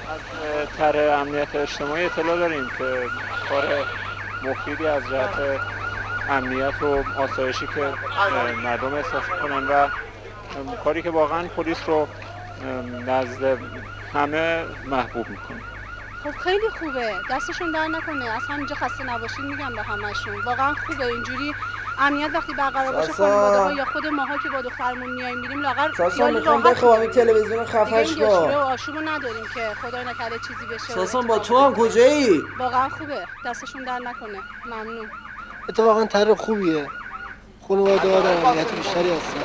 از طرح امنیت اجتماعی اطلاع داریم که کار مفیدی از جهت امنیت و آسایشی که مردم احساس کنن و کاری که واقعا پلیس رو نزد همه محبوب میکنه. خب خیلی خوبه، دستشون در نکنه. از همینجا خسته نباشید میگم به همشون. واقعا خوبه اینجوری امنیت وقتی برقرار باشه، خانواده‌ها یا خود ماها که با دخترمون میایم میریم لاغر ساسان میخوام بخوام این تلویزیون خفش با شوره و آشوبو نداریم که خدای نکرده چیزی بشه. ساسان با تو هم کجایی؟ واقعا خوبه، دستشون در نکنه. ممنون. اتفاقا طرح خوبیه. خانواده‌ها در امنیت بیشتری هستن.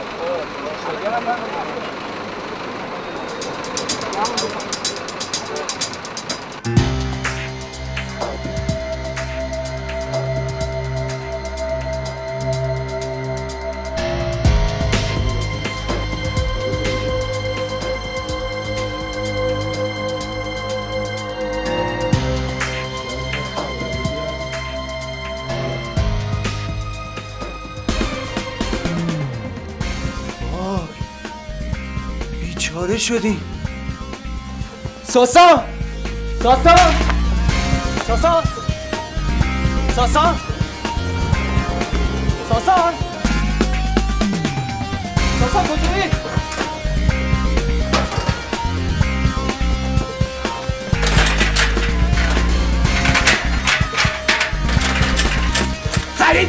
بیچاره شدیم. ساسان! ساسان! ساسان! ساسان! ساسان! ساسان کجایی؟ فرید!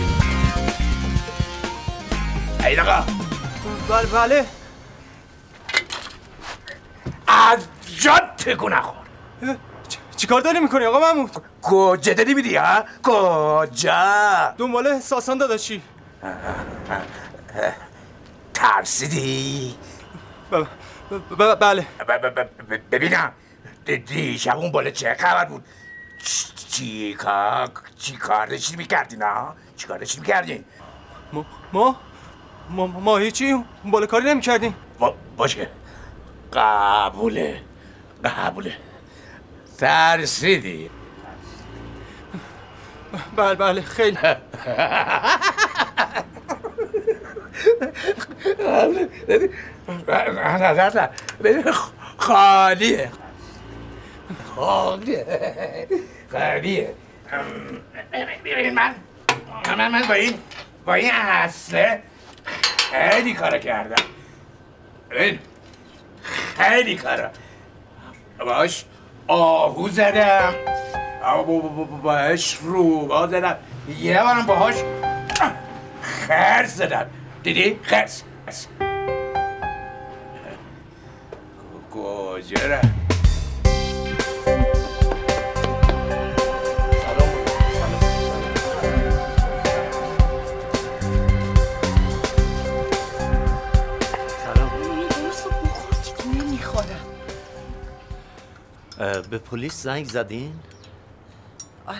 فرید آقا! بله از جاد تکون نخور. چی کار داری میکنی آقا محمود؟ کجا داری میری ها؟ کجا؟ دنبال ساسان داداشی. ترسیدی؟ بله. ببینم دیشب اون بالا چه خبر بود؟ چی کار داشتی میکردی نه؟ چی کار داشتی میکردی؟ ما هیچی اون بالا کاری نمیکردیم. باشه قبوله ترسیدی؟ بله خیلی. خالیه ببین من با این اصله خیلی کارا کردم. ببین خیلی کارا باش آهو زدم، باش روبا زدم، یه بارم باهاش خرس زدم. دیدی؟ خرس کجا را؟ به پلیس زنگ زدین؟ آره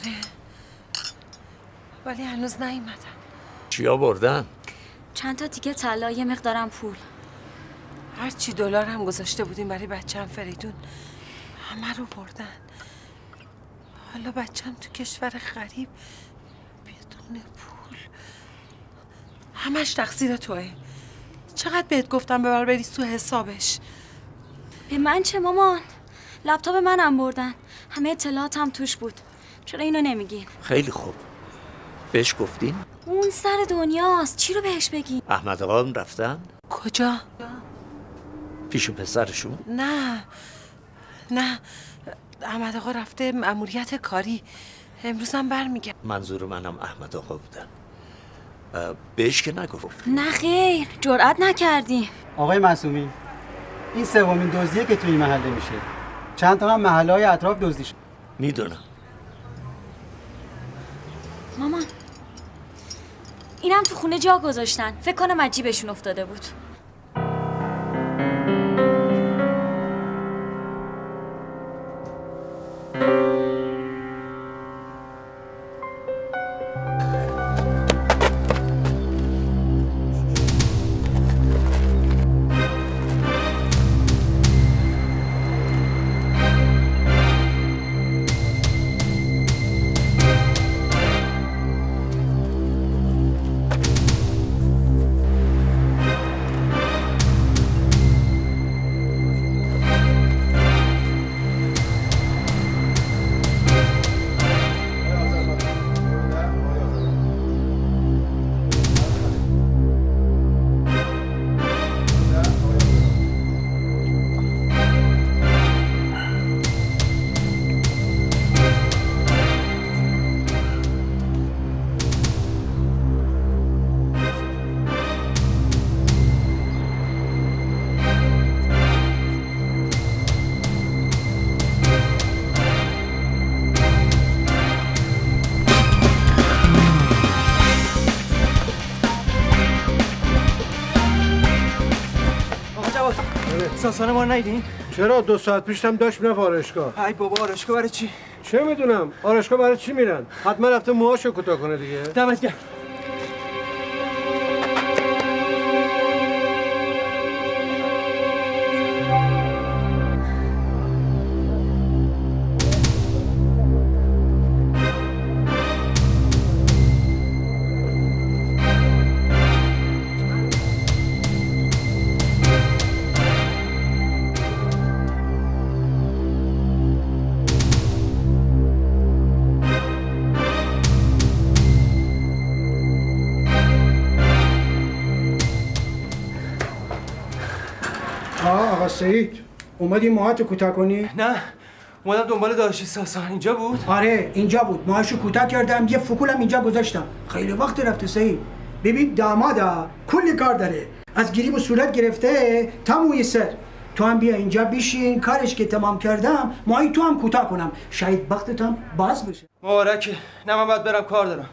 ولی هنوز نیومدن. چیا بردن؟ چند تا تیکه طلا، یه مقدارم پول. هرچی دلار هم گذاشته بودیم برای بچه‌م فریدون همه رو بردن. حالا بچه‌م تو کشور غریب بدون پول. همش تقصیر توئه. چقدر بهت گفتم ببر بریز تو حسابش. به من چه مامان؟ لپتاپ منم بردن، همه اطلاعاتم توش بود. چرا اینو نمیگین؟ خیلی خوب. بهش گفتین؟ اون سر دنیاست، چی رو بهش بگین؟ احمد آقا هم رفتن؟ کجا؟ پیش پسرشون؟ نه احمد آقا رفته مأموریت کاری، امروز هم برمیگرده. منظور منم احمد آقا بودن. بهش که نگفت؟ نه خیر، جرئت نکردیم. آقای معصومی، این سومین دزدیه که توی این محله میشه. چند تا هم محله‌های اطراف دزدی شد. میدونم. مامان اینم تو خونه جا گذاشتن، فکر کنم از جیبشون افتاده بود. ساسان ما رو ندیدین؟ چرا 2 ساعت پیش هم داشت میرفت آرایشگاه. ای بابا آرایشگاه برای چی؟ چه میدونم آرایشگاه برای چی میرن؟ حتما رفته موهاشو کوتاه کنه دیگه. دمت گرم. آقا سعید اومدی موهاتو کوتاه کنی؟ نه اومدم دنبال داداشی ساسان. اینجا بود؟ آره اینجا بود. موهاشو کوتاه کردم یه فکولم اینجا گذاشتم. خیلی وقت رفته سعید. ببین دامادا کلی کار داره. از گریب و صورت گرفته تا موی سر. تو هم بیا اینجا بشین کارش که تمام کردم موهای تو هم کوتاه کنم. شاید وقتت هم باز بشه. مبارکه. نه من باید برم کار دارم.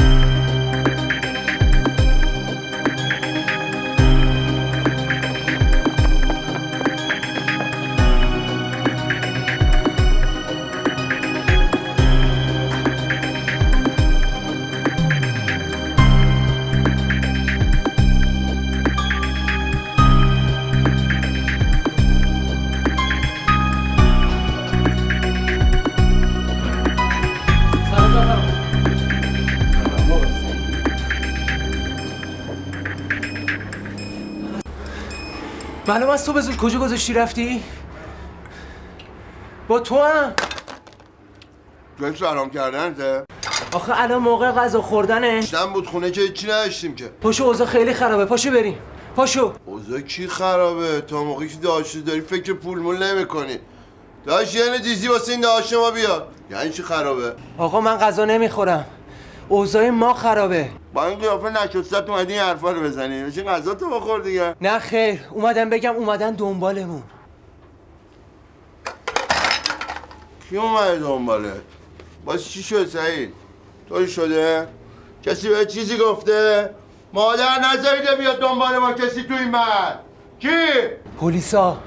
معلوم از صبح زود کجا گذاشتی رفتی؟ با تو هم؟ جایی سلام کردنته؟ آخه الان موقع غذا خوردنه. شدن بود خونه که هیچی نداشتیم که. پاشو اوضاع خیلی خرابه. پاشو بریم. پاشو. اوضاع کی خرابه؟ تا موقعی که داشتی داری فکر پول مول نمی‌کنی. داش یه دیزی واسه این داش ما بیار. یعنی چی خرابه؟ آقا من غذا نمیخورم. اوضاع ما خرابه. با این قیافه نشستت اومدی این حرفا رو بزنی. بشین غذا تو بخور دیگه. نه خیر. اومدم بگم اومدن دنبالمون. کی اومده دنبالت؟ باز چی شد سعید؟ طوری شده؟ کسی به چیزی گفته؟ مادر نذاریده بیاد دنبال ما کسی تو این محل. کی؟ پلیسا.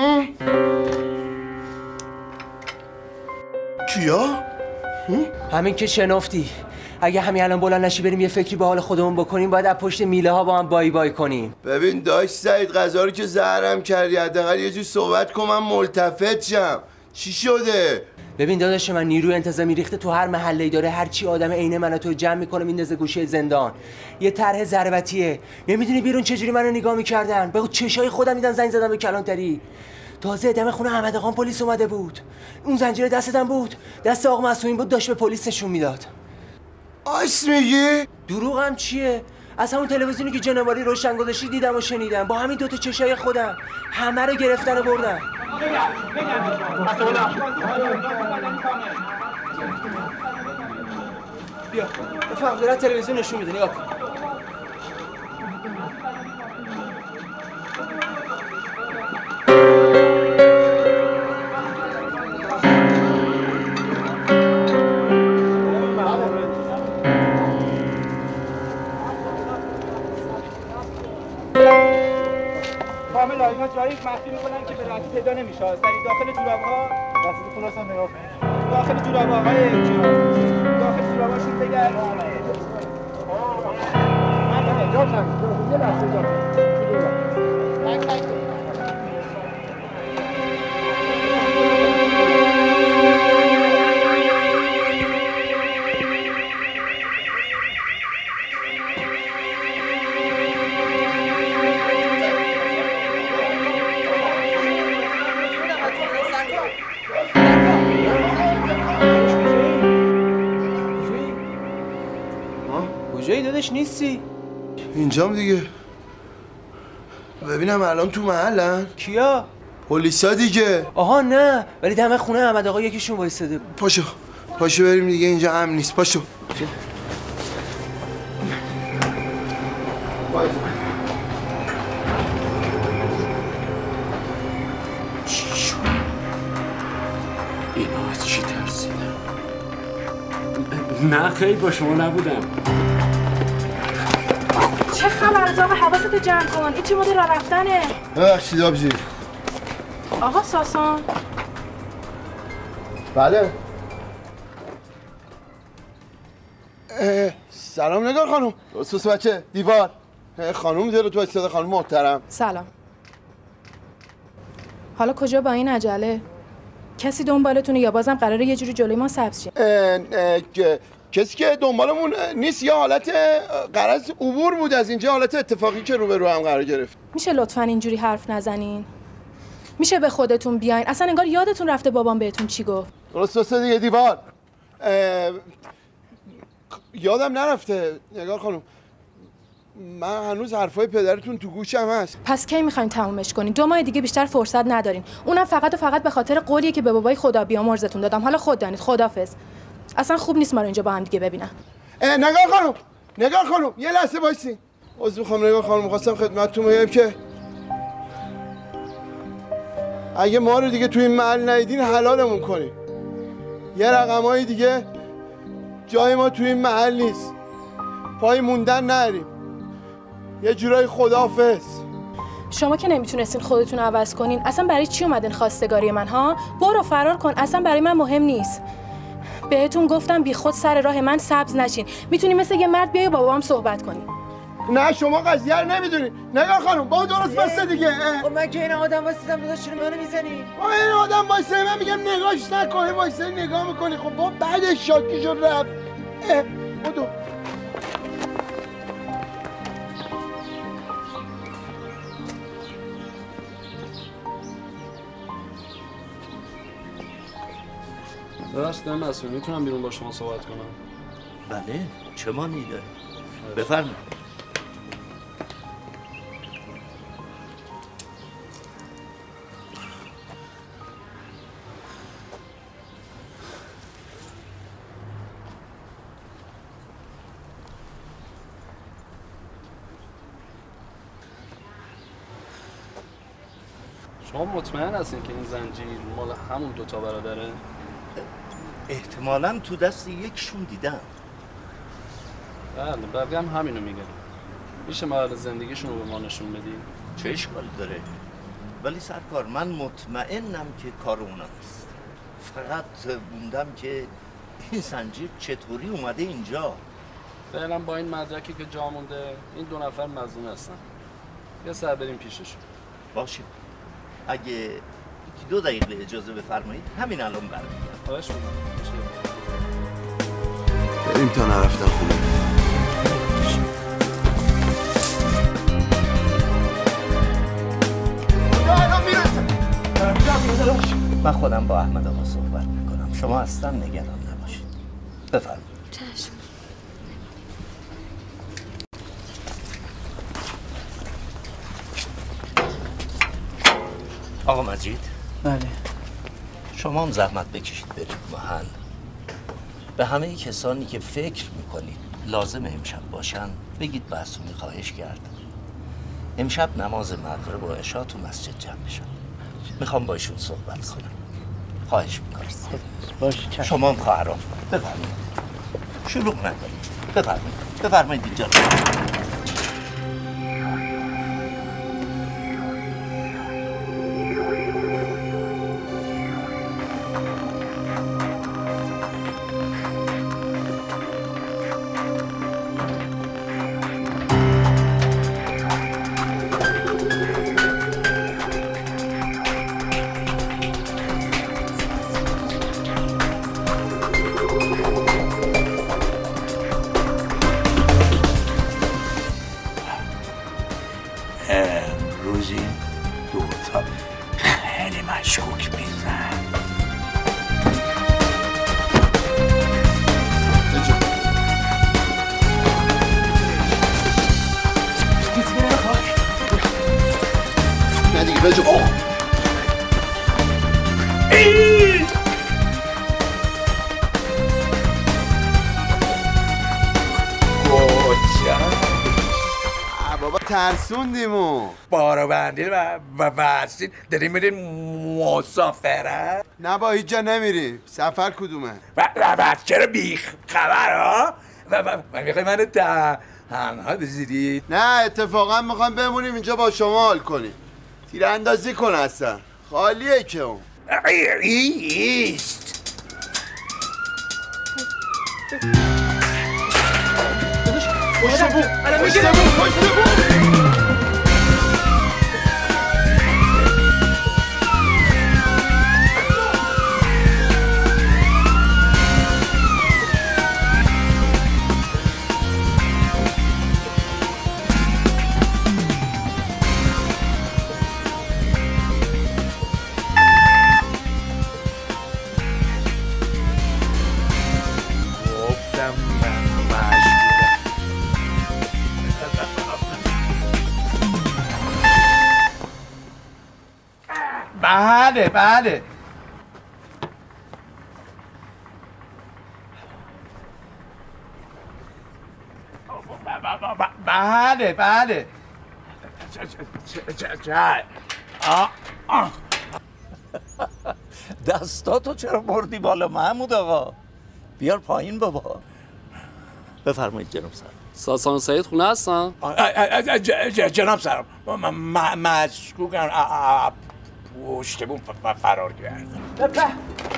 کیا؟ همین که شنفتی. اگه همین الان بلند نشی بریم یه فکری به حال خودمون بکنیم باید از پشت میله ها با هم بای بای کنیم. ببین داش سعید غذا رو که زهرم کردی حداقل یه جور صحبت کن من ملتفت شم. چی شده؟ ببین داداش من نیروی انتظامی ریخته تو هر محله‌ای داره هر چی آدم عین منو تو جمع میکنه میندازه گوشه زندان. یه طرح ضربتیه. نمیدونی بیرون چجوری منو نگاه میکردن. به چشای خودم میدن زنگ زدم به کلانتری. تازه دم خونه احمد آقا پلیس اومده بود. اون زنجیره دستم بود. دست آقا معصومی بود داشت به پلیس نشون میداد. آش میگی؟ دروغم چیه؟ از همون تلویزیونی که جنواری روشن گذاشتی دیدم و شنیدم. با همین دوتا چشای خودم همه رو گرفتن و بردن. بیا بفهم داره تلویزیون نشون میده نگاه کن. کامل اینا جایی مخفی میکنن که به راحتی پیدا نمیشه. سری داخل جوراب‌ها واسه خلاص هم نگاه کن. داخل جوراب‌های داخل جوراب‌هاشون بگرد. من جا کنم. یه لحظه جا کنم. کجایی داداش نیستی؟ اینجام دیگه. ببینم الان تو محلن؟ کیا؟ پلیسا دیگه. آها نه ولی دم خونه احمد آقا یکیشون وایساده. پاشو بریم دیگه اینجا امن نیست. پاشو. چی شد؟ اینا از چی ترسیدن؟ نه خیلی با شما نبودم. چه خبر آقا حواستو جمع کن. این چه مدل راه رفتنه؟ ببخشید آبجی. آقا ساسان. بله. سلام نگار خانم. سوس بچه دیوار. خانم داره تو استاد خانم محترم. سلام. حالا کجا با این عجله؟ کسی دنبالتونه یا بازم قراره یه جوری جلوی ما سبز شه؟ کسی که دنبالمون نیست، یا حالت غرض عبور بود از اینجا، حالت اتفاقی که روبرو هم قرار گرفت. میشه لطفاً اینجوری حرف نزنین؟ میشه به خودتون بیاین؟ اصلا انگار یادتون رفته بابام بهتون چی گفت. درست دیگه دیوار. یادم نرفته نگار خانم. من هنوز حرفای پدرتون تو گوشم هست. پس کی میخواین تمومش کنین؟ 2 ماه دیگه بیشتر فرصت ندارین. اونم فقط و فقط به خاطر قولیه که به بابای خدا بیامرزتون دادم. حالا خود دانید. خدافظ. اصلا خوب نیست ما رو اینجا با هم دیگه ببینن. نگار خانم یه لحظه وایسین. عذر میخوام نگار خانم، می‌خواستم خدمتتون بگم که اگه ما رو دیگه تو این محل ندیدین حلالمون کنین. یه رقمای دیگه جای ما تو این محل نیست. پای موندن نریم. یه جورای خداحافظ. شما که نمیتونستین خودتون عوض کنین، اصلا برای چی اومدین خواستگاری من ها؟ برو فرار کن، اصلا برای من مهم نیست. بهتون گفتم بی خود سر راه من سبز نشین. میتونی مثل یه مرد بیای با بابام صحبت کنی. نه شما قضیه رو نمیدونی. نگاه خانم با درست بسته دیگه. من که این آدم واسیدم داداش چرا منو میزنی؟ با این آدم واسه من میگم نگاهش نکنه، واسه نگاه میکنی. خب با بعد شاکی شد رفت. بدو. ببخشید من مسئول میتونم بیرون با شما صحبت کنم؟ بله چه مانی داره؟ بفرمایید. شما مطمئن هستین که این زنجیر مال همون 2 برادره؟ احتمالاً تو دست یکشون دیدم. بله بقیه هم همینو میگن. میشه مراحل زندگیشون رو به ما نشون بدیم؟ چه اشکالی داره؟ ولی سرکار من مطمئنم که کار اونا نیست. فقط موندم که این زنجیر چطوری اومده اینجا. فعلا با این مدرکی که جا مونده این 2 نفر مظنون هستن. یه سر بریم پیششون. باشه. اگه 2 دقیقه اجازه بفرمایید همین الان برمیگردم. خواهش می‌کنم. بریم تا نرفتن خونه. من خودم با احمد آقا صحبت میکنم. شما اصلا نگران نباشید. بفرمایید. چشم. آقا مجید. بله. شما هم زحمت بکشید برید محل. به همه کسانی که فکر میکنید لازم امشب باشن بگید بحثونی خواهش کردم. امشب نماز مغرب و عشا تو مسجد جمع بشن. میخوام با ایشون صحبت کنم. خواهش میکنم. باشه. شما هم خواهرام بفرمایید. شلوغ نکنید. بفرمایید اینجا. امروزی 2 خیلی مشکوک میزن. نه دیگه بجو. بابا ترسوندیمو. بارو بندین و بستین داریم میرین مسافره؟ نه با هیچ جا نمیریم. سفر کدومه؟ چرا بیخ خبر ها؟ من میخوای منو تنها بذارید؟ نه اتفاقا میخوام بمونیم اینجا با شما حال کنیم. تیر اندازی کن اصلا. خالیه که اون ایست بله بله بله بله دستاتو چرا بردی بالا محمود آقا؟ بیار پایین بابا. بفرمایید جناب سر. ساسان سعید خونه هستن؟ جناب سر مشکوکم پشت بون فرار کردم.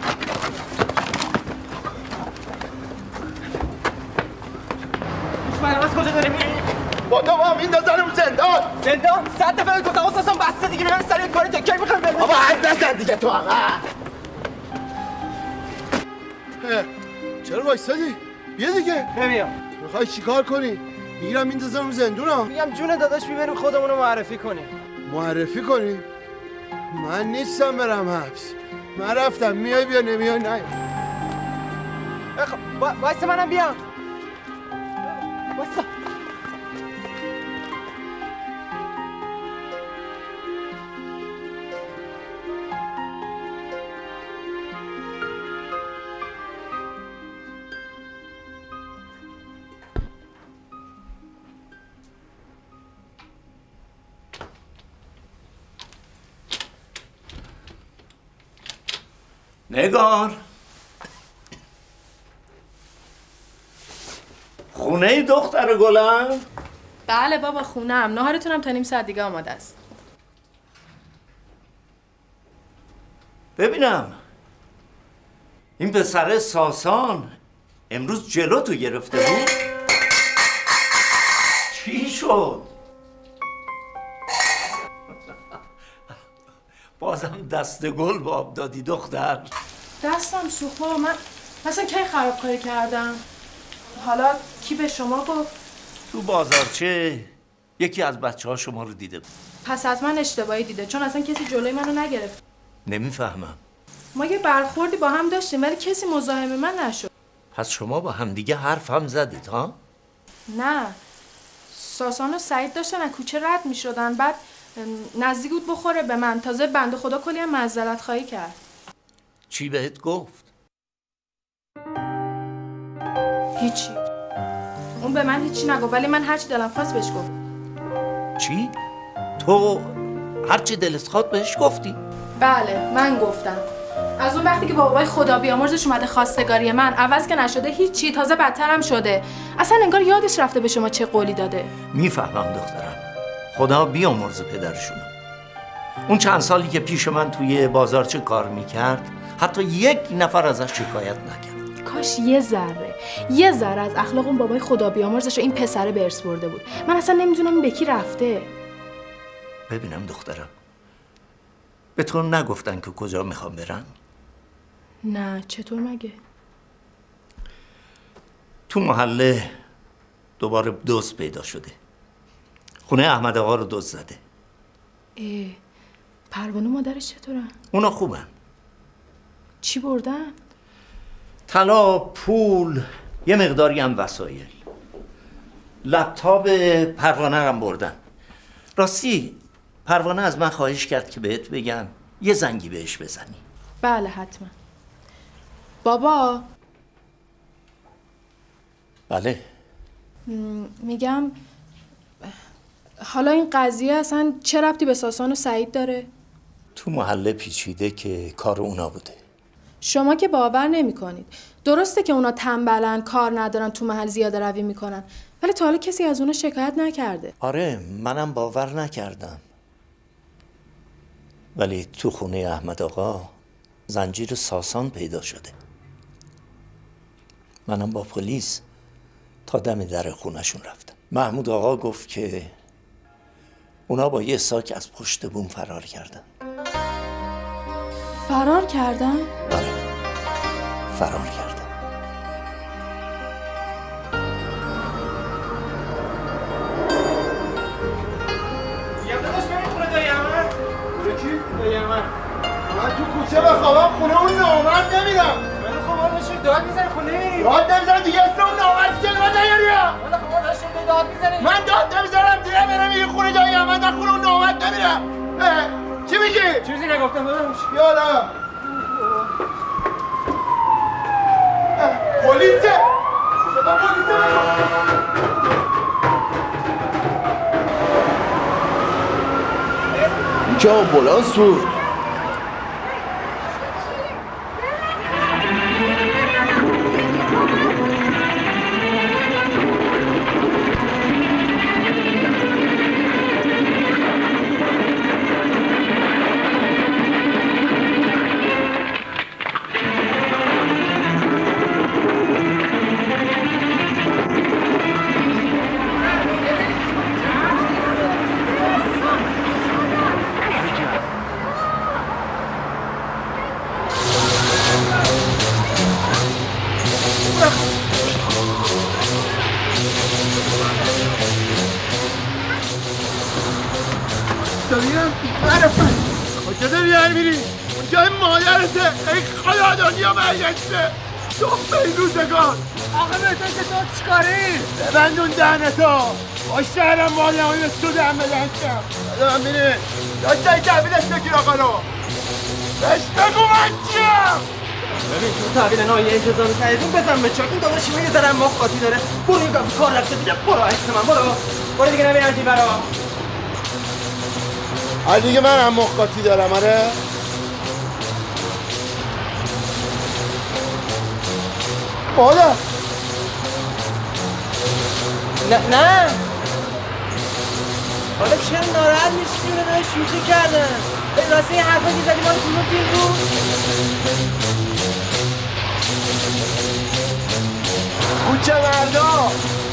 برنامه کجا داری میری؟ با تو با همین دازنم زندان. زندان؟ 100 دفعه گفتم ساسان بسته دیگه بیان سر این کاری تا کی میخوام بریم؟ بابا حد نزن دیگه تو آقا. چرا وایسادی؟ بیا دیگه. نمیام. میخوای چیکار کنی؟ میگیرم میندازم زندونا. میگم جون داداش میبریم خودمون رو معرفی کنیم. معرفی کنیم؟ من نیستم برم حبس. من رفتم. میای بیا نمیای نه. وایسا منم بیام. وایسا. نگار خونه دختر گلم؟ بله بابا خونم. ناهارتونم تا نیم ساعت دیگه آماده است. ببینم این پسر ساسان امروز جلو تو گرفته بود؟ چی شد؟ بازم دست گل به آب دادی دختر. دستم سوخت بابا. من مثلا کی خرابکاری کردم؟ حالا کی به شما گفت؟ تو بازارچه یکی از بچه‌ها شما رو دیده بود. پس حتما اشتباهی دیده، چون اصلا کسی جلوی منو نگرفت. نمیفهمم. ما یه برخوردی با هم داشتیم ولی کسی مزاحم من نشد. پس شما با همدیگه حرف هم زدید ها؟ نه، ساسان و سعید داشتن از کوچه رد می شدن، بعد نزدیک بود بخوره به من. تازه بنده خدا کلی هم معذرت خواهی کرد. چی بهت گفت؟ هیچی. اون به من هیچی نگفت ولی من هرچی دلم خواست بهش گفت. چی؟ تو هرچی دلت خواست بهش گفتی؟ بله من گفتم. از اون وقتی که بابای خدا بیامرزش اومده خواستگاری من، عوض که نشده هیچی، تازه بدتر هم شده. اصلا انگار یادش رفته به شما چه قولی داده. میفهمم دخترم. خدا بیامرز پدرشونو. اون چند سالی که پیش من توی بازارچه کار میکرد حتی یک نفر ازش شکایت نکرد. کاش یه ذره از اخلاق اون بابای خدا بیامرزش این پسره به ارث برده بود. من اصلا نمیدونم این به کی رفته. ببینم دخترم، به تو نگفتن که کجا میخوام برن؟ نه، چطور مگه؟ تو محله دوباره دزد پیدا شده. خونه احمد آقا رو دزد زده. پروانه مادرش چطورن؟ اونا خوبن. چی بردن؟ طلا، پول، یه مقداری هم وسایل. لپتاپ پروانه هم بردن. راستی پروانه از من خواهش کرد که بهت بگم یه زنگی بهش بزنی. بله حتما. بابا. بله. میگم حالا این قضیه اصلا چه ربطی به ساسان و سعید داره؟ تو محله پیچیده که کار اونا بوده. شما که باور نمی کنید. درسته که اونا تنبلن، کار ندارن، تو محل زیاده روی میکنن، ولی تا حالا کسی از اونا شکایت نکرده. آره منم باور نکردم. ولی تو خونه احمد آقا زنجیر ساسان پیدا شده. منم با پلیس تا دم در خونشون رفتم. محمود آقا گفت که اونا با یه ساک از پشت بوم فرار کردن. فرار کردن؟ بله، فرار کردن. من تو کوچه بخوابم خونه اون نامرد نمیرم. ولی خب ما داشتیم داد میزنیم خونه نمیریم. داد نمیزنم دیگه اسم اون نامرد که من نیاریم. ولی خب ما داشتیم داد میزنیم. من داد نمیزنم دیگه برم یه خونه جایی هم من خونه اون نامرد نمیرم. چی میگی؟ چیزی نگفتم داداش. یالا پلیسه. صدا پلیسه. جا بلند سود. کجا نمیاری میری؟ اونجای مادرته. ای خدا دنیا برگشته. تو این روزگار آقا به تو چطور چیکاری؟ ببندون دهنتو. با شهرم مالی همونی به سودم بدن کم. من میری داشتایی تحویلش بگیر آقا رو. بهش بگو من چیم. ببین تو تحویل نایی انتظار کردیم بزن به چاک. این داداشی من یه ذره مخ قاطی داره. برو یه گفت کار رفته دیگه. برو عکس من برو دیگه نمیرم دی برا. دیگه من هم مخ قاطی دارم آره. مادر نه حالا چرا ناراحت میشی؟ اونو داره شوخی کردن. به راسته این حرفا که زدی مال کدوم فیلم بود؟ کوچه مردا.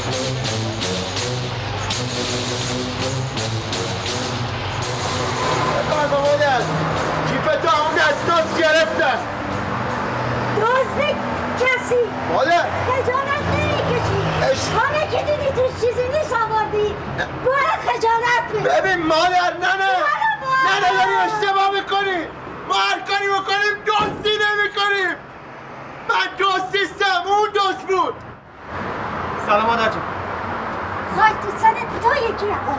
بکار با مادر کیفتو همون دستاز گرفتن. دزد کسی مادر خجالت نمیکشی. خانه که دیدی توش چیزی نیست آوردی. باید خجالت بکشی. ببین مادر نه داری اشتباه میکنی. ما هر کاری بکنیم دزدی نمیکنیم. من دزد نیستم اون دزد بود. سلام مادر جون. خواهی تو سرت تو یکی رها.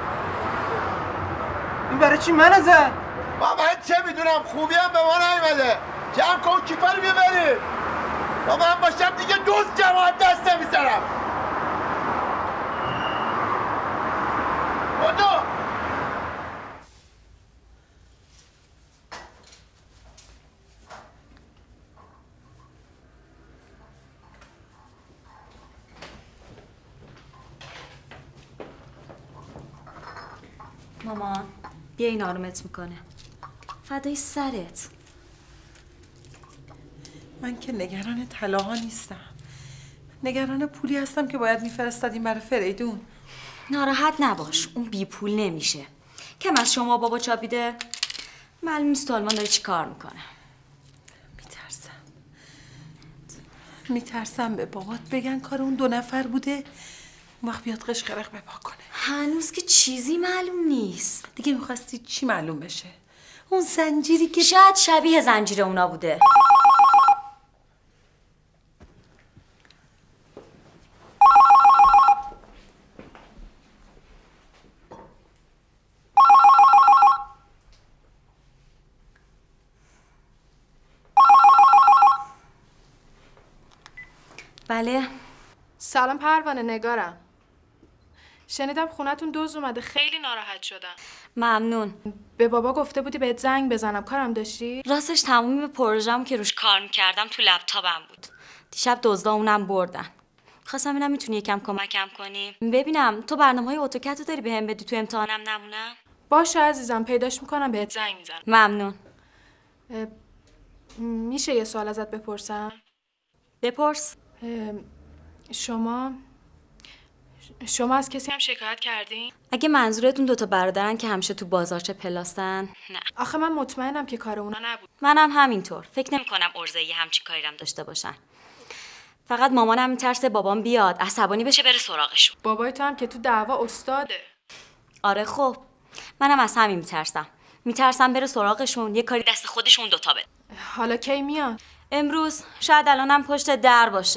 این برای چی منو زد؟ من چه میدونم خوبی هم به ما نیومده. جمع کن کیفه رو بیبرید. با من باشم دیگه دوست جماعت دست نمیزنم. بودو مامان بیا این آرومت میکنه. فدای سرت. من که نگران طلاها نیستم. نگران پولی هستم که باید میفرستادیم برای فریدون. ناراحت نباش، اون بی پول نمیشه. کم از شما بابا چاپیده؟ معلوم نیست تو آلمان داره چی کار میکنه. میترسم به بابات بگن کار اون 2 نفر بوده، اون وقت بیاد قشقرق بپا کنه. هنوز که چیزی معلوم نیست. دیگه میخواستی چی معلوم بشه؟ اون زنجیری که شاید شبیه زنجیر اونا بوده. بله. سلام پروانه نگارم. شنیدم خونتون دزد اومده، خیلی ناراحت شدم. ممنون. به بابا گفته بودی بهت زنگ بزنم، کارم داشتی؟ راستش تمامی پروژه‌ام که روش کار میکردم تو لپتاپم بود. دیشب دزدا اونم بردن. خواستم ببینم میتونی یکم کمکم کنی؟ ببینم تو برنامه‌های اتوکد رو داری بهم بدی تو امتحانم نمونم؟ باشه عزیزم، پیداش میکنم بهت زنگ میزنم. ممنون. میشه یه سوال ازت بپرسم؟ بپرس. شما از کسی هم شکایت کردین؟ اگه منظورتون دوتا برادرن که همیشه تو بازارچه پلاستن، نه. آخه من مطمئنم که کار اونا نبود. منم همینطور. فکر نمی‌کنم ارزه‌ای همچین کاری هم داشته باشن. فقط مامانم میترسه بابام بیاد عصبانی بشه بره سراغشون. بابای تو هم که تو دعوا استاده. آره خب. منم از همین میترسم بره سراغشون، یه کاری دست خودشون دوتا بده. حالا کی میاد؟ امروز. شاید الانم پشت در باشه.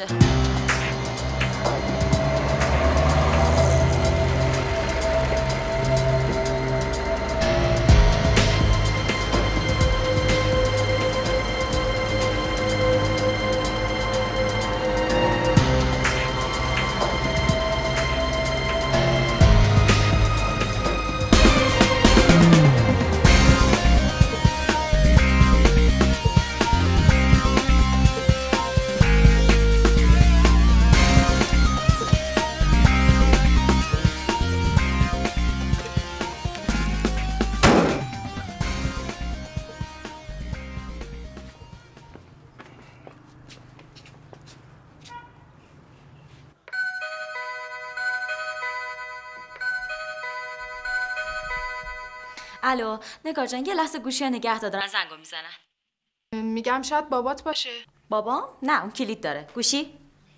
الو نگار جان، یه لحظه گوشی رو نگه دارن زنگو میزنن. میگم شاید بابات باشه. بابام؟ نه اون کلید داره. گوشی؟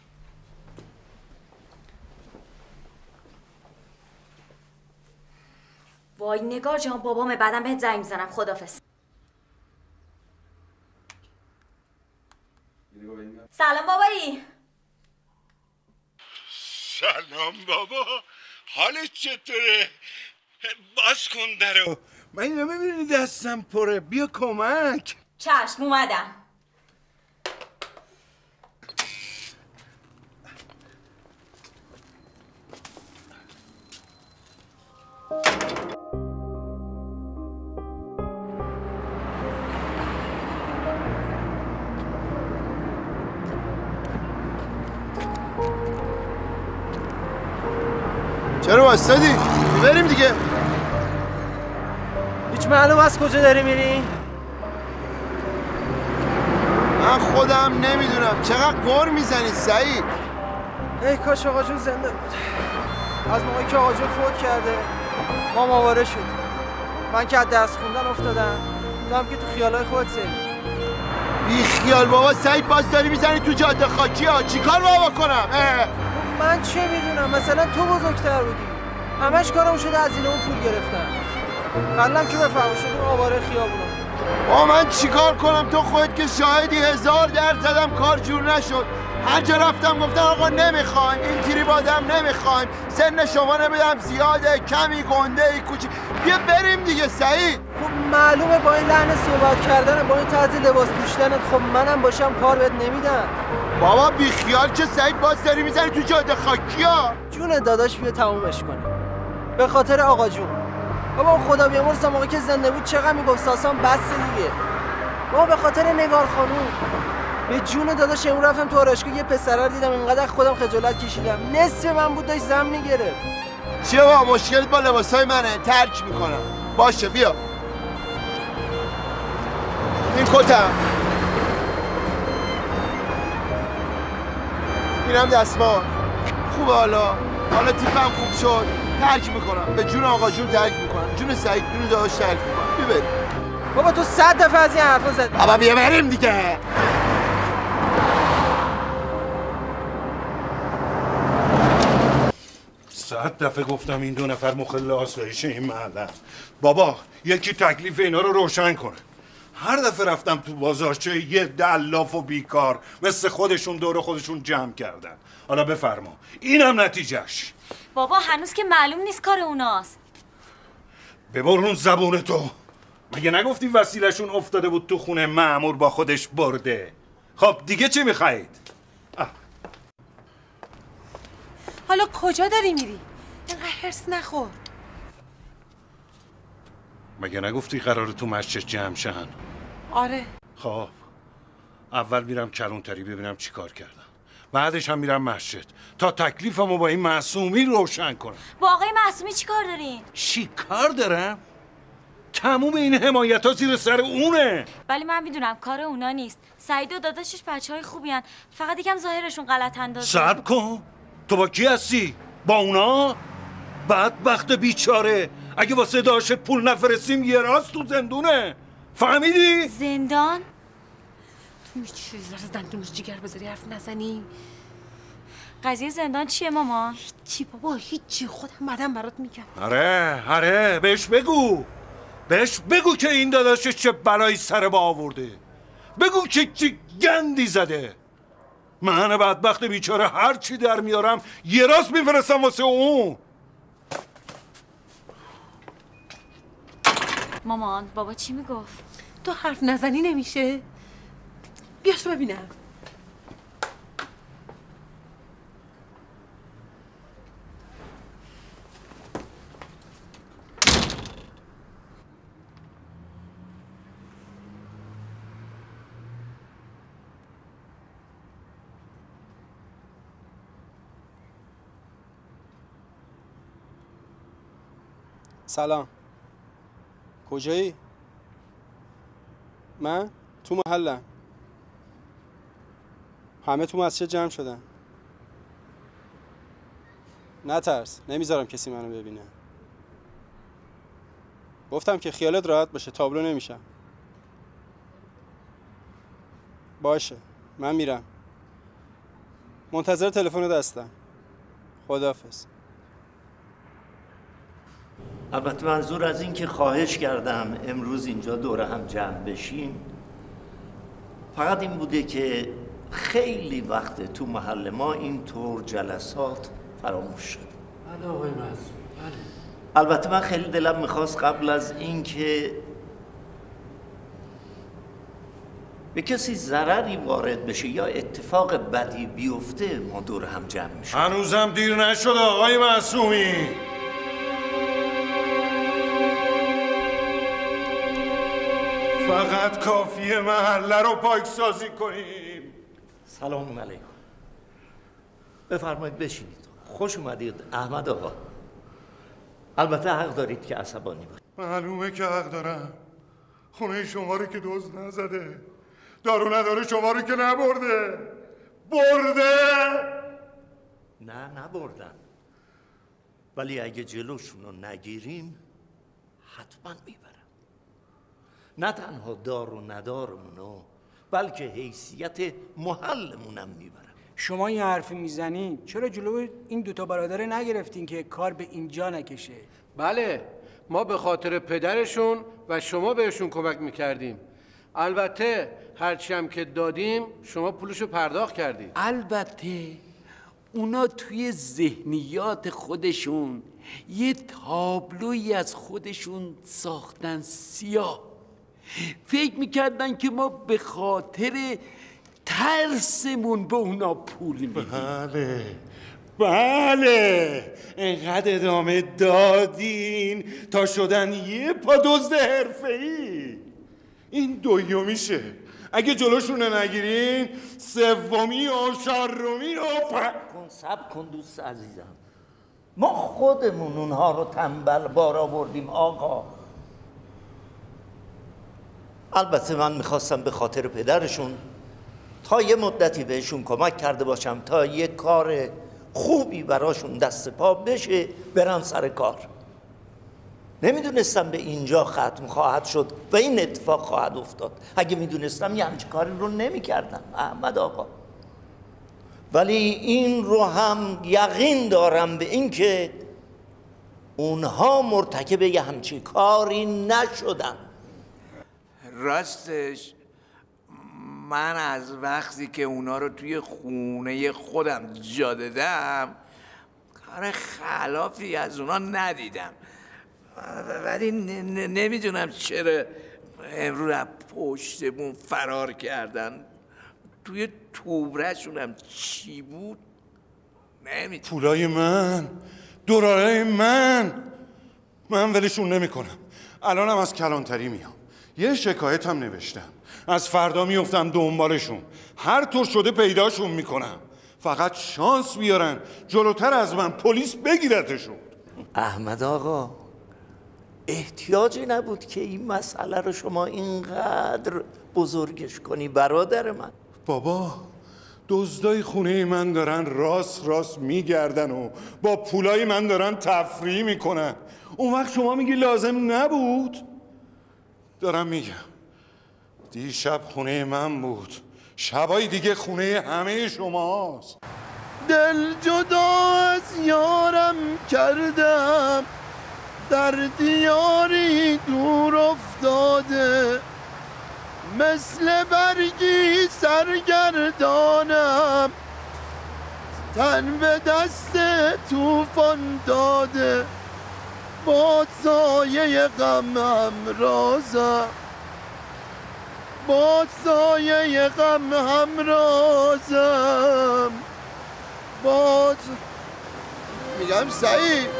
وای نگار جان بابامه، بعدم بهت زنگ میزنم. خدافظ. سلام بابایی. سلام بابا، حالت چطوره؟ باز کن درو. من نمیبینی دستم پره، بیا کمک. چشم اومدم. چرا واسطی؟ بریم دیگه. هیچ معلوم از کجا داری میری؟ من خودم نمیدونم. چقدر قر میزنی سعید؟ ای کاش آقا جون زنده بود. از موقعی که آقا جون فوت کرده ما ماواره شدیم. من که از درس خوندن افتادم، تو هم که تو خیالای خودت سری. بی خیال بابا. سعید باز داری میزنی تو جاده خاکی ها. چی کار بابا کنم؟ من چه میدونم، مثلا تو بزرگتر بودی. همش کارم شده از این اون پول گرفتم. قلم که بفهم شدیم آواره خیابونم. با من چیکار کنم؟ تو خودت که شاهدی. 1000 درد زدم کار جور نشد. هر جا رفتم گفتن آقا نمیخوایم، این تیری بادم نمیخوایم، سن شما نمیدم زیاده، کمی گنده ای کوچی. بیا بریم دیگه سعید. خب معلومه با این لحن صحبت کردن، با این طرز لباس پوشیدنت، خب منم باشم کار بهت نمیدم. بابا بی خیال که سعید باز داری میزنی تو جاده خاکی ها. جون داداش بیا تمومش کنیم. به خاطر آقا جون. بابا خدا بیامرز موقعی که زنده بود چقدر میگفت ساسان بس دیگه. بابا به خاطر نگار خانوم. به جون داداش امروز رفتم تو آرایشگاه یه پسر رو دیدم، اینقدر خودم خجالت کشیدم. نصف من بود داشت زم میگرفت. چیه بابا مشکلت با لباسای منه؟ ترک میکنم. باشه بیا. این کتم. اینم دستمال. خوبه حالا تیپم خوب شد. ترک میکنم. به جون آقا جون ترک میکنم. جون سعید جون داداش ترک میکنم. بیا بریم. بابا تو 100 دفعه از این حرفا زدی. بابا بیا بریم دیگه. صد دفعه گفتم این 2 نفر مخل آسایش این محلن. بابا یکی تکلیف اینا رو روشن کنه. هر دفعه رفتم تو بازارچه یه دلاف و بیکار مثل خودشون دور خودشون جمع کردن. حالا بفرما اینم نتیجهش. بابا هنوز که معلوم نیست کار اوناست. ببرون زبون تو. مگه نگفتی وسیلشون افتاده بود تو خونه مأمور با خودش برده؟ خب دیگه چی میخواید؟ حالا کجا داری میری؟ اینقدر حرص نخور. مگه نگفتی قراره تو مسجد جمع شن؟ آره. خب اول میرم کلانتری ببینم چی کار کردم، بعدش هم میرم مسجد تا تکلیفمو با این معصومی روشن کنم. با آقای معصومی چی کار دارین؟ چی کار دارم؟ تموم این حمایت ها زیر سر اونه. ولی من میدونم کار اونا نیست. سعید و داداشش بچهای خوبی هن. فقط یکم ظاهرشون غلط اندازه. صبر کن. تو با کی هستی؟ با اونا؟ بدبخت بیچاره، اگه واسه داشت پول نفرستیم یه راست تو زندونه. فهمیدی؟ زندان؟ تو میچی از دندونش جگر بذاری حرف نزنی؟ قضیه زندان چیه مامان؟ هیچی بابا، هیچی. خودم بعدم برات میگم. آره بهش بگو که این داداشش چه بلایی سر با آورده. بگو که چه گندی زده. من بدبخت بیچاره هر چی در میارم یه راست میفرستم واسه اون. مامان بابا چی میگفت؟ تو حرف نزنی نمیشه؟ بیاش ببینم. سلام. کجایی؟ من تو محلم. همه تو مسجد جمع شدن. نترس، نمیذارم کسی منو ببینه. گفتم که خیالت راحت باشه، تابلو نمیشم. باشه، من میرم. منتظر تلفن دستم. خداحافظ. البته منظور از این که خواهش کردم امروز اینجا دوره هم جمع بشیم فقط این بوده که خیلی وقت تو محل ما اینطور جلسات فراموش شد. بله آقای معصومی، بله. البته من خیلی دلم میخواست قبل از این که به کسی ضرری وارد بشه یا اتفاق بدی بیفته ما دور هم جمع میشیم. هنوزم دیر نشد آقای معصومی. فقط کافیه محله رو پاکسازی کنیم. سلام علیکم. بفرمایید بشینید. خوش اومدید احمد آقا. البته حق دارید که عصبانی باشید. معلومه که حق دارم. خونه شما رو که دزد نزده، دارو نداره شما رو که نبرده. برده؟ نه نبردن، ولی اگه جلوشون رو نگیریم حتما میبرن. نه تنها دار و ندارمونو بلکه حیثیت محلمونم میبرن. شما این حرفی میزنین چرا جلو این دوتا برادر نگرفتین که کار به اینجا نکشه؟ بله، ما به خاطر پدرشون و شما بهشون کمک میکردیم. البته هرچی هم که دادیم شما پولشو پرداخت کردید. البته اونا توی ذهنیات خودشون یه تابلویی از خودشون ساختن سیاه. فکر میکردن که ما به خاطر ترسمون به اونا پول میدیم. بله اینقدر ادامه دادین تا شدن یه پا دزد حرفه‌ای. این دومیشه. اگه جلوشون نگیرین سومی و چهارمی و صبر کن دوست عزیزم، ما خودمون اونها رو تنبل بار آوردیم آقا. البته من میخواستم به خاطر پدرشون تا یه مدتی بهشون کمک کرده باشم تا یه کار خوبی براشون دست پا بشه برن سر کار. نمیدونستم به اینجا ختم خواهد شد و این اتفاق خواهد افتاد. اگه میدونستم یه همچین کاری رو نمیکردم احمد آقا. ولی این رو هم یقین دارم به این که اونها مرتکب یه همچین کاری نشدن. راستش من از وقتی که اونا رو توی خونه خودم جا دادم کار خلافی از اونا ندیدم، ولی نمیدونم چرا امروز از پشتمون فرار کردن. توی توبرشون هم چی بود نمیدونم. پولای من، دلارای من ولشون نمی کنم. الانم از کلانتری میام، یه شکایت هم نوشتم. از فردا میفتم دنبالشون، هر طور شده پیداشون میکنم. فقط شانس بیارن جلوتر از من پلیس بگیرتشون. احمد آقا احتیاجی نبود که این مسئله رو شما اینقدر بزرگش کنی برادر من. بابا دزدای خونه من دارن راست میگردن و با پولای من دارن تفریح میکنن. اون وقت شما میگی لازم نبود؟ دارم میگم دیشب خونه من بود، شبای دیگه خونه همه شماست. دل جدا از یارم کردم، در دیاری دور افتاده، مثل برگی سرگردانم، تن به دست طوفان داده، با سایه غم همرازم، با سایه غم همرازم. میگم سعید،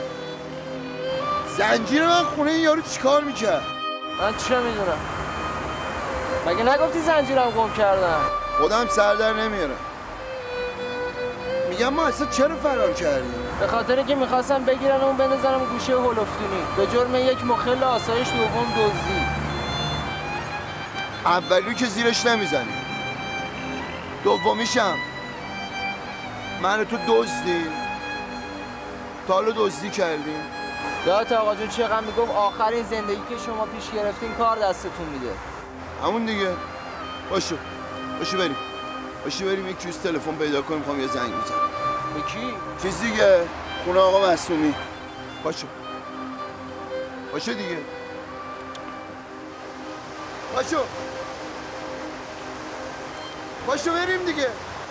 زنجیر من خونه این یارو چیکار میکرد؟ من چه میدونم؟ مگه نگفتی زنجیرم گم کردم؟ خودم سر در نمیارم. میگم ما اصلا چرا فرار کردیم؟ به خاطر که میخواستم بگیرن اون بندازنم گوشه هولفتونی به جرم یک مخل آسایش، دوم دزدی. اولی که زیرش نمیزنی، دومیشم من تو دزدی، تا حالا دزدی کردیم؟ یادت آقا جون چقدر میگفت آخرین زندگی که شما پیش گرفتین کار دستتون میده. همون دیگه. باشو بریم یک کیوز تلفن پیدا کنیم، میخوام یه زنگ بزنم. به کی؟ چیز دیگه، خونه آقا معصومی. باشو دیگه. باشو بریم دیگه.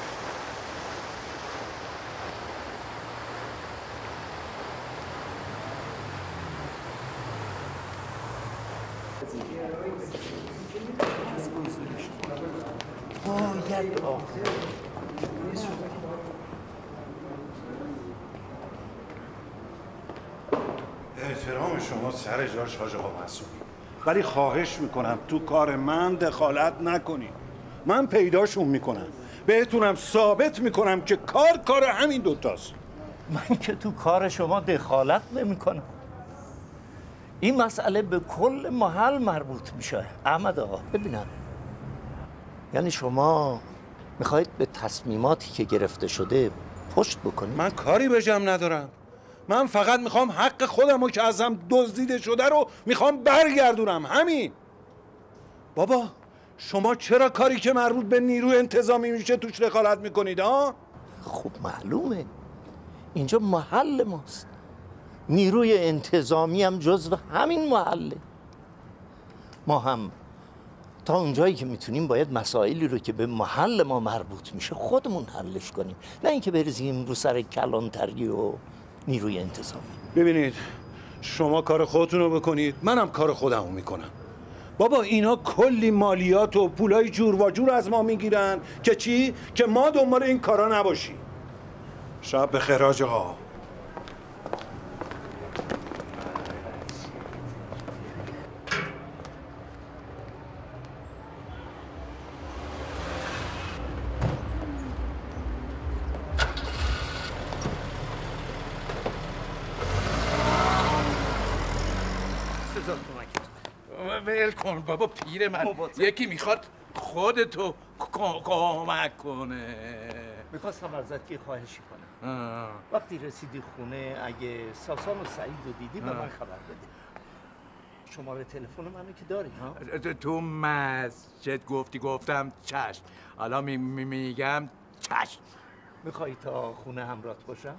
احترام شما سر جاش حاج آقا معصومی، ولی خواهش میکنم تو کار من دخالت نکنی. من پیداشون میکنم، بهتونم ثابت میکنم که کار همین دوتاست. من که تو کار شما دخالت نمیکنم. این مسئله به کل محل مربوط میشه. احمد آقا ببینم، یعنی شما میخواید به تصمیماتی که گرفته شده پشت بکنید؟ من کاری به جمع ندارم. من فقط میخوام حق خودم رو که ازم دزدیده شده رو میخوام برگردونم، همین. بابا شما چرا کاری که مربوط به نیروی انتظامی میشه توش دخالت میکنید ها؟ خب معلومه اینجا محل ماست، نیروی انتظامی هم جزو همین محله. ما هم تا اونجایی که میتونیم باید مسائلی رو که به محل ما مربوط میشه خودمون حلش کنیم، نه اینکه بریزیم رو سر کلانتری و نیروی انتظامی. ببینید شما کار خودتون رو بکنید، منم کار خودمو میکنم. بابا اینا کلی مالیات و پولای جور و جور از ما میگیرن که چی؟ که ما دنبال این کارا نباشیم. شب بخیر حاج آقا. ول کن بابا پیر من، یکی میخواد خودتو کمک کنه. میخواستم ازت یه خواهشی کنم. وقتی رسیدی خونه اگه ساسان و سعید رو دیدی به من خبر بده. شماره تلفن منو که داری ها؟ تو مسجد گفتم چشم. حالا میگم چشم. میخوای تا خونه همراهت باشم؟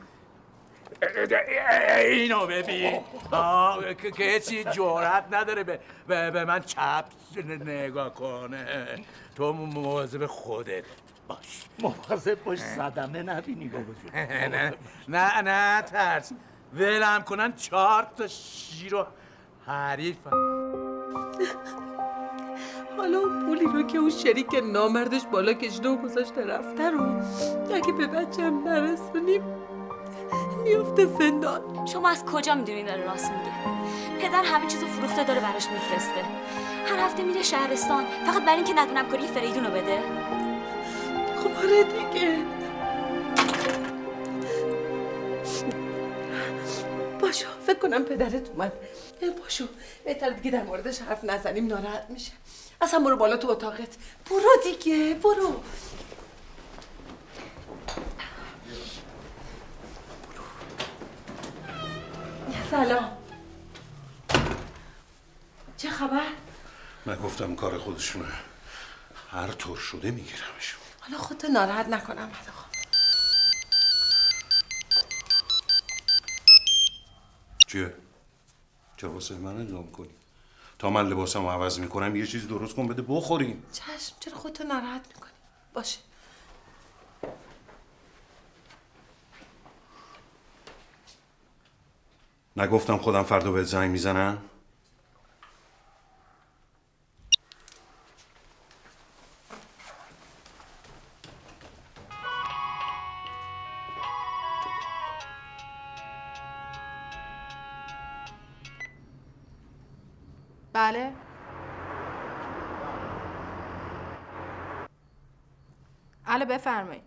اینو ببین که کسی جرأت نداره به من چپ نگاه کنه. تو مواظب خودت باش. مواظب باش صدمه نبینی بابا جون. نه ترس، ولم کنن 4 تا شیر و حریفم. حالا اون پولی رو که اون شریک نامردش بالا کشیده و گذاشته رفته رو اگه به بچه‌م نرسونیم میفته زندان. شما از کجا میدونی داره راست میگه؟ پدر همه چیزو فروخته داره براش میفرسته. هر هفته میره شهرستان فقط برای اینکه ندونم کاری فریدونو بده. خب آره دیگه. باشو فکر کنم پدرت اومد. باشو بهتر دیگه در موردش حرف نزنیم، ناراحت میشه. اصلا برو بالا تو اتاقت. برو دیگه برو. سلام. چه خبر؟ من گفتم کار خودشونه، هر طور شده میگیرمشون. حالا خودتو ناراحت نکنم آقا. چیه؟ چرا واسه من نگاه کنی؟ تا من لباسمو عوض میکنم یه چیز درست کن بده بخوریم. چشم، چرا خودتو ناراحت میکنی؟ باشه. نگفتم خودم فردا بهت زنگ میزنم؟ بله. الو بفرمایید.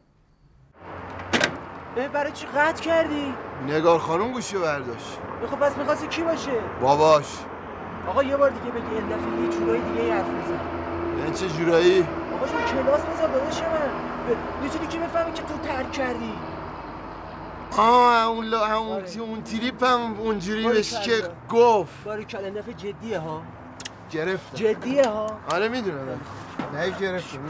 برای چی قطع کردی؟ نگار خانم گوشی برداشت. خب پس می‌خواستی کی باشه؟ باباش. آقا یه بار دیگه بگی، این دفعه یه جورایی دیگه حرف بزن. یعنی چه جورایی؟ آقا جون کلاس بذار داداش من. یه جوری که بفهمی که تو ترک کردی. اون تریپ هم اونجوری بهش که گفت. باریکلا این دفعه جدیه ها. گرفتم. جدیه ها. آره میدونم. نه گرفتم.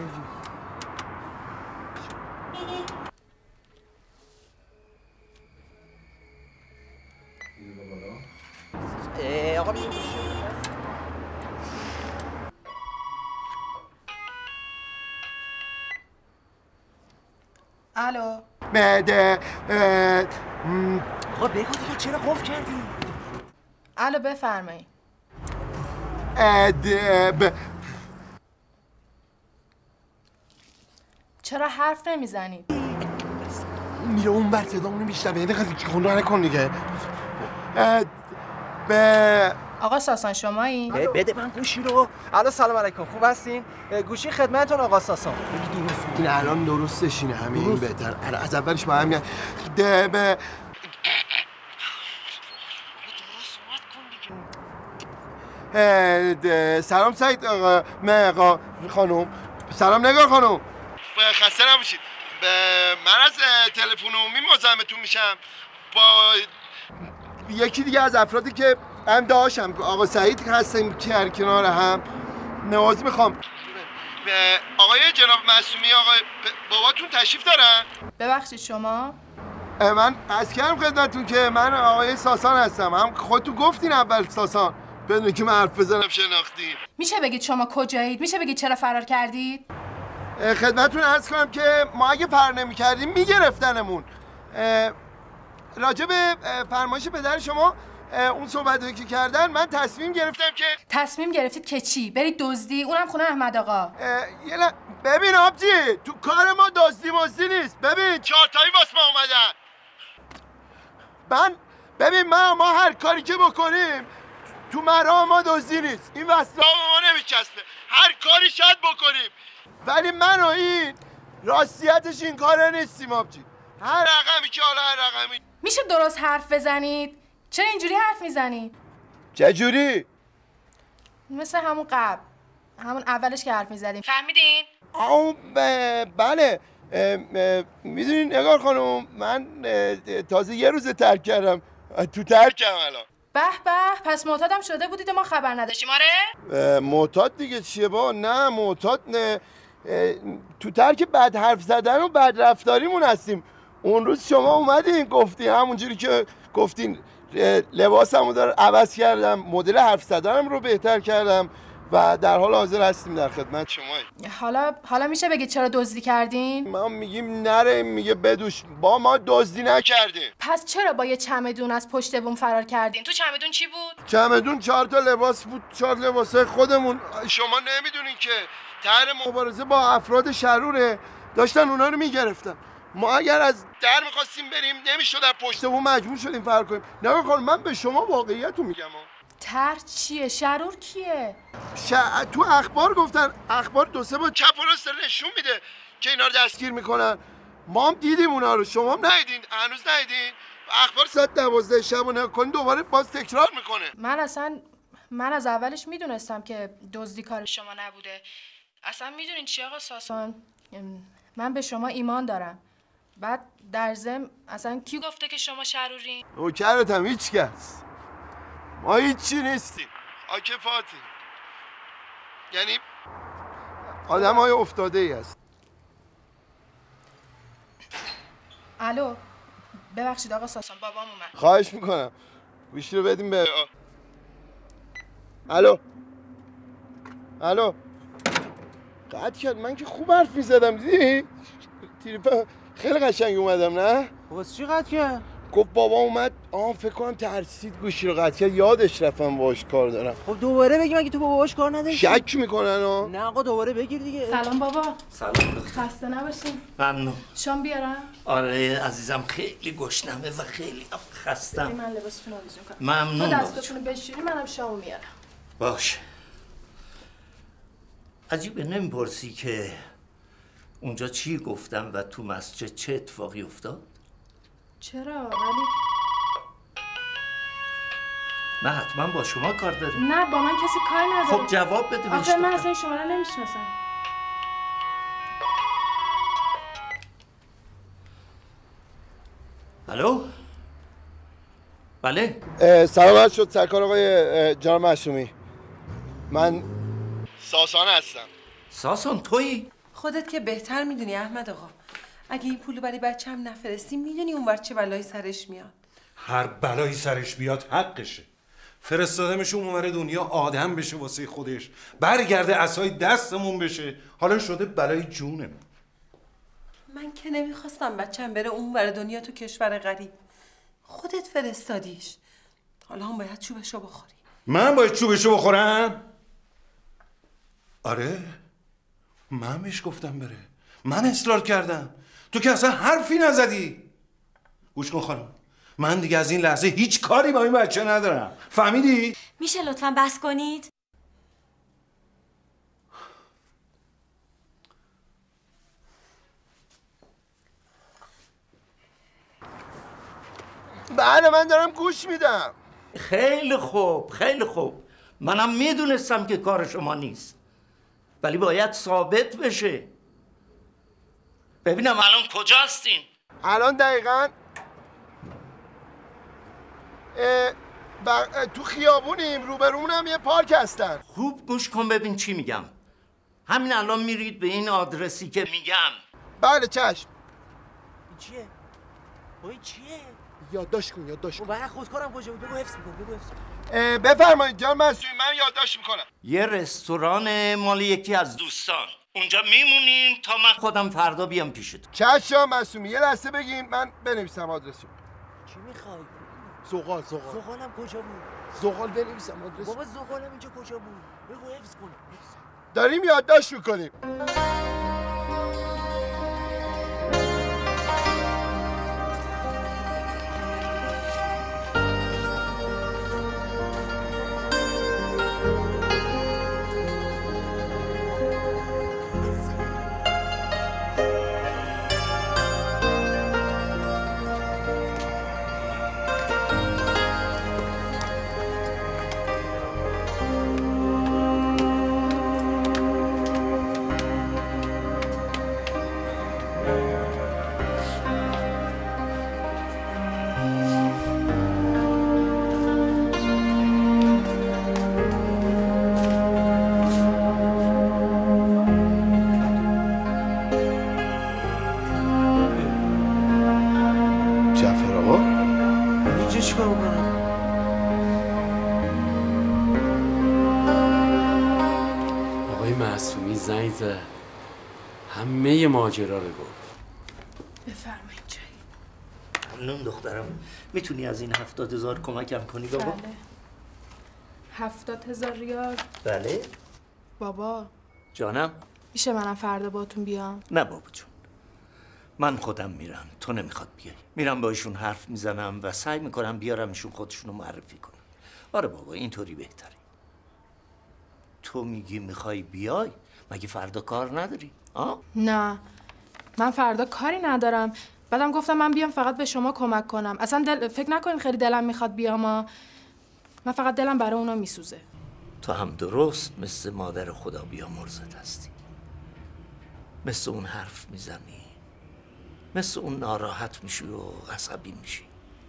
آقا الو. بده آقا بگو دیگه چرا قفل کردی؟ الو بفرمایید. چرا حرف نمیزنید؟ میره اون بر صدامونو میشنوه. یه دقیقه خونده نکن دیگه. آقا ساسان شمایی؟ بده من گوشی رو. الو سلام علیکم، خوب هستین؟ گوشی خدمتتون آقا ساسان. بگی درست. این الان درستش اینه، همین این بهتر. از اولش با هم سلام سعید آقا خانم. سلام نگار خانم. خسته نباشید. من از تلفن عمومی مزاحمتون میشم با یکی دیگه از افرادی که هم داشتم آقا سعید هستیم که کنار هم. نوازی میخوام. آقای جناب معصومی آقای باباتون تشریف دارن؟ ببخشید شما؟ من از کردم خدمتتون که من آقای ساسان هستم. هم خودتون گفتین اول ساسان بدون که من حرف بزنم شناختین. میشه بگید شما کجایید؟ میشه بگید چرا فرار کردید؟ خدمتتون عرض کنم که ما اگه فرار نمی‌کردیم میگرفتنمون. راجع به فرمایش پدر شما اون صحبتی که کردن من تصمیم گرفتم که تصمیم گرفتید که چی؟ برید دزدی؟ اونم خونه احمد آقا. ببین آبجی تو کار ما دزدی مزدی نیست. ببین 4 تایی واسه ما اومدن. ببین ما هر کاری که بکنیم تو مرام ما دزدی نیست. این وصله ما نمیچسبه. هر کاری شاید بکنیم ولی من و این راستیتش این کاره نیستیم آبجی. هر رقمی که حالا هر رقمی. میشه درست حرف بزنید؟ چرا اینجوری حرف میزنید؟ چه جوری؟ مثل همون قبل، همون اولش که حرف میزدیم. فهمیدین؟ بله. میدونین نگار خانم من تازه یه روز ترک کردم. تو ترکم الان. به به، پس معتادم شده بودید ما خبر نداشتیم. آره؟ معتاد دیگه چیه با؟ نه معتاد نه. تو ترک بد حرف زدن و بد رفتاریمون هستیم. اون روز شما اومدین گفتی همونجوری که گفتین لباسمو داره عوض کردم، مدل حرف زدنم رو بهتر کردم و در حال حاضر هستیم در خدمت شما. حالا میشه بگید چرا دزدی کردین؟ ما میگیم نره، میگه بدوش. با ما دزدی نکردیم. پس چرا با یه چمدون از پشت بوم فرار کردین؟ تو چمدون چی بود؟ چمدون 4 تا لباس بود، 4 لباسای خودمون. شما نمیدونین که طرح مبارزه با افراد شروره داشتن اونا رو میگرفتن. ما اگر از در میخواستیم بریم نمیشد، در پشت بوم مجبور شدیم فرار کنیم. نگاه کن من به شما واقعیت رو میگم. طرح چیه؟ شرور کیه؟ تو اخبار گفتن، اخبار 2-3 بار چپ و راست نشون میده که اینا رو دستگیر میکنن. ما هم دیدیم اونا رو، شما هم ندیدین؟ هنوز ندیدین؟ اخبار ساعت 12 شب نگاه کن دوباره باز تکرار میکنه. من از اولش میدونستم که دزدی کار شما نبوده. اصلا میدونین چی آقا ساسان؟ من به شما ایمان دارم. بعد در ضمن اصلا کی گفته که شما شرورین؟ نوکرتم هیچ کس. ما هیچی نیستیم. عاکفاتی. یعنی آدم های افتاده ای هست. الو ببخشید آقا ساسان بابام اومد. خواهش میکنم گوشی رو بدیم به الو قطع کرد. من که خوب حرف میزدم دیدی؟ تریپ خیلی قشنگ اومدم نه؟ واسه چی قطع کرد؟ گفت بابا اومد فکر کنم ترسید گوشی رو قطع کرد. یادش رفتم باهاش کار دارم. خب دوباره بگیم اگه تو باهاش کار نداری. شک میکنن ها؟ نه آقا دوباره بگیر دیگه. سلام بابا. سلام دختر. خسته نباشین. ممنون. شام بیارم؟ آره عزیزم خیلی گشنمه و خیلی خستم. من لباستون رو آویزون کنم. ممنون. تو دستتون بشوری منم شامو میارم. باشه. عجیبه نمیپرسی که اونجا چی گفتم و تو مسجد چه اتفاقی افتاد؟ چرا؟ ولی نه حتما با شما کار داره. نه با من کسی کار نداره. خب جواب بده بهش. آخه من اصلا شما رو نمیشناسم. الو؟ بله؟ سلامت شد سرکار آقای جناب معصومی. من ساسان هستم. ساسان تویی؟ خودت که بهتر میدونی احمد آقا. اگه این پولو برای بچه‌م نفرستی میدونی اونور چه بلایی سرش میاد. هر بلایی سرش بیاد حقشه. فرستادمش اونور دنیا آدم بشه واسه خودش، برگرده عصای دستمون بشه. حالا شده بلای جونمون. من که نمیخواستم بچه‌م بره اونور دنیا تو کشور غریب. خودت فرستادیش. حالا هم باید چوبشو بخوری. من باید چوبشو بخورم؟ آره من بهش گفتم بره. من اصرار کردم. تو که اصلا حرفی نزدی. گوش کن خانم، من دیگه از این لحظه هیچ کاری با این بچه ندارم. فهمیدی؟ میشه لطفاً بس کنید؟ بله من دارم گوش میدم. خیلی خوب خیلی خوب. منم میدونستم که کار شما نیست، ولی باید ثابت بشه. ببینم الان کجا هستین؟ الان دقیقاً تو خیابونیم، روبرون هم یه پارک هستن. خوب گوش کن ببین چی میگم. همین الان میرید به این آدرسی که میگم. بله چشم. چیه؟ اوی چیه؟ یادداشت کن یادداشت کن. برای خودکارم کجا بود؟ بگو حفظ می‌کنم. بگو حفظ. بفرمایید جان معصومی من یادداشت میکنم. یه رستوران مال یکی از دوستان. اونجا میمونین تا من خودم فردا بیام پیشتون. چشم جان معصومی یه لحظه بگیم من بنویسم آدرسو. چی میخوای؟ زغال. زغالم کجا بود؟ زغال بنویسم آدرس. بابا زغالم اینجا کجا بود؟ بگو حفظ کنم. داریم یادداشت میکنیم. زنگ زد همه ماجرا رو گفت. بفرمایید چای. ممنون دخترم. میتونی از این 70,000 کمکم کنی بابا؟ بله. 70,000 ریال؟ بله. بابا جانم؟ میشه منم فردا باتون بیام؟ نه بابا جون، من خودم میرم، تو نمیخواد بیای. میرم باشون حرف میزنم و سعی میکنم بیارمشون خودشونو معرفی کنم. آره بابا اینطوری بهتره. تو میگی میخوای بیای؟ مگه فردا کار نداری؟ نه من فردا کاری ندارم، بعدم گفتم من بیام فقط به شما کمک کنم. اصلا فکر نکنین خیلی دلم میخواد بیام. من فقط دلم برای اونا میسوزه. تو هم درست مثل مادر خدا بیامرزت هستی. مثل اون حرف میزنی، مثل اون ناراحت میشی و عصبی میشی.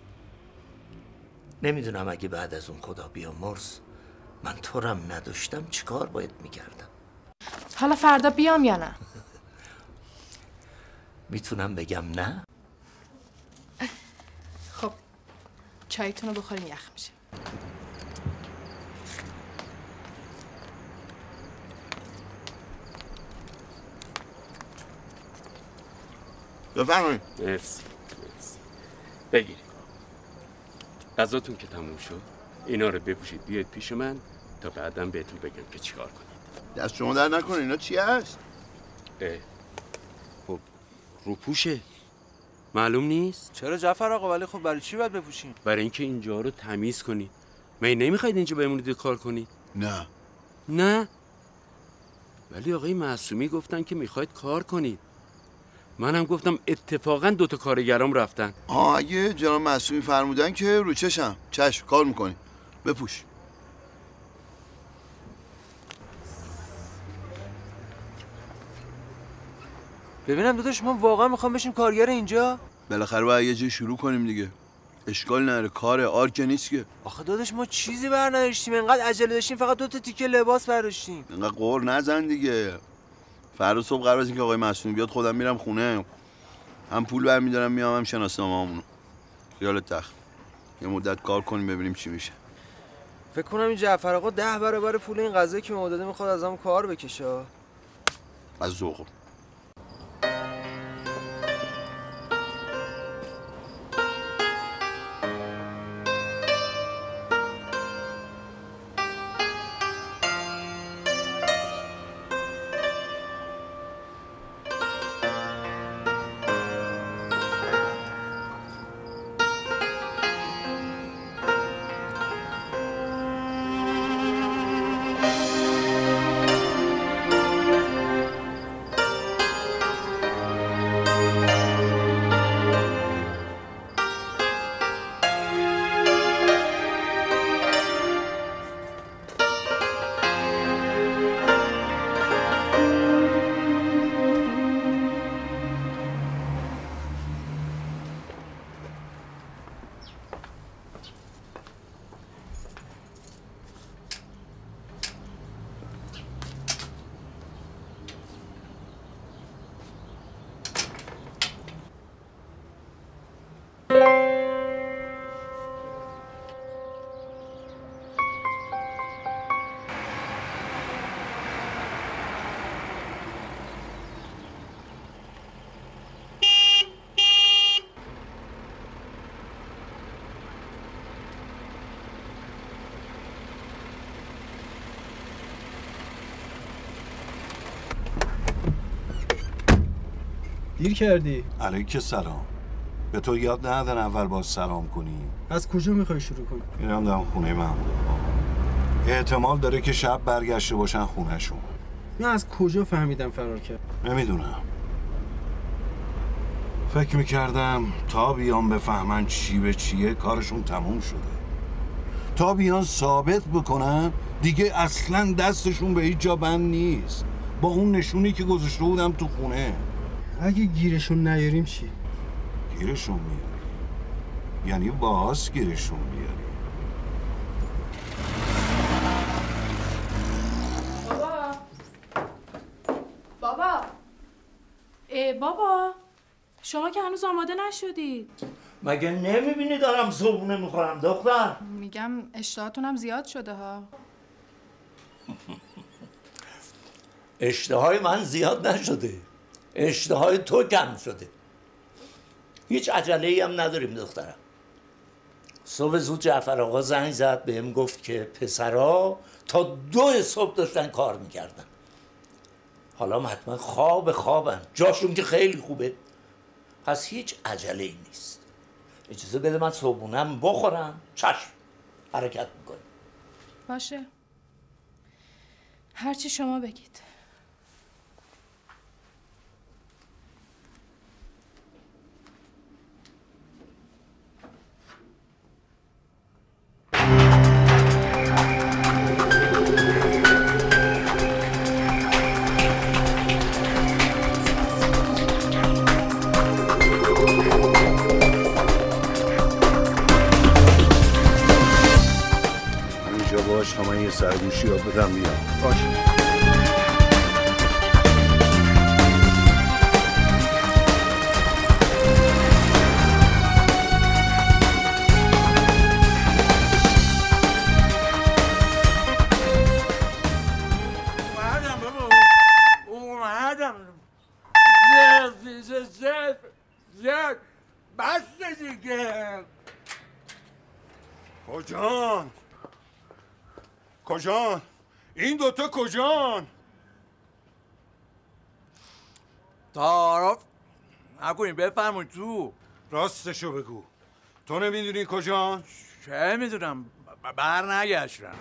نمیدونم اگه بعد از اون خدا بیامرز من تو رم نداشتم چیکار باید میکردم. حالا فردا بیام یا نه؟ میتونم بگم نه؟ خب چایتون رو بخورین یخ میشه. بفرمایید. مرسی. بگیرید. غذاتون که تموم شد اینا رو بپوشید بیاید پیش من تا بعدم بهتون بگم که چیکار کنید. دست شما در نکنه. اینا چی هست؟ خب روپوشه. معلوم نیست؟ چرا جعفر آقا؟ ولی خب برای چی باید بپوشیم؟ برای اینکه اینجا رو تمیز کنید. من نمیخواید اینجا بمونید کار کنید؟ نه. ولی آقای معصومی گفتن که میخواید کار کنید. منم گفتم اتفاقا 2 تا کارگرام رفتن. اگه جناب معصومی فرمودن که رو چشم. چشم کار میکنی. بپوش. ببینم داداش ما واقعا میخوام بشیم کارگر اینجا؟ بالاخره باید یه جای شروع کنیم دیگه. اشکال نداره، کاره آر که نیست که. آخه داداش ما چیزی بر نداشتیم، انقدر عجله داشتیم فقط 2 تا تیکه لباس برداشتیم. انقدر قور نزن دیگه. فردا صبح قرار از اینکه آقای معصومی بیاد خودم میرم خونه. هم پول برمیدارم میام هم شناسنامه‌مونو. خیالت تخت. یه مدت کار کنیم ببینیم چی میشه. فکر کنم این جعفر آقا 10 برابر پول این غذایی که ما داده میخواد ازم کار بکشه. از ذوق. دیر کردی. علیک سلام. به تو یاد ندادن اول باز سلام کنی؟ از کجا میخوای شروع کنی؟ میرم دارم خونه محمود. احتمال داره که شب برگشته باشن خونهشون. نه از کجا فهمیدم فرار کرد؟ نمیدونم. فکر میکردم تا بیان بفهمن چی به چیه کارشون تموم شده. تا بیان ثابت بکنن دیگه اصلا دستشون به هیچ جا بند نیست. با اون نشونی که گذاشته بودم تو خونه. اگه گیرشون نیاریم چی؟ گیرشون میاری؟ یعنی باز گیرشون بیاری؟ بابا شما که هنوز آماده نشدید. مگه نمیبینی دارم صبحونه میخورم دختر؟ میگم اشتهاتونم زیاد شده ها. اشتهای من زیاد نشده، اشتهای تو کم شده. هیچ عجله‌ای هم نداریم دخترم. صبح زود جعفر آقا زنگ زد بهم گفت که پسرا تا 2 صبح داشتن کار میکردن. حالا حتما خوابن، جاشون که خیلی خوبه. پس هیچ عجله‌ای نیست. اجازه بده من صبحونم بخورم. چشم حرکت میکنیم. باشه هرچی شما بگید. یه سرگوشی ها بدم بیام. باشه. زد بس دیگه. کجان این دوتا کجان؟ تعارف نکنیم بفرمون تو. راستشو بگو، تو نمیدونی کجان؟ چه میدونم، بر نگشتم.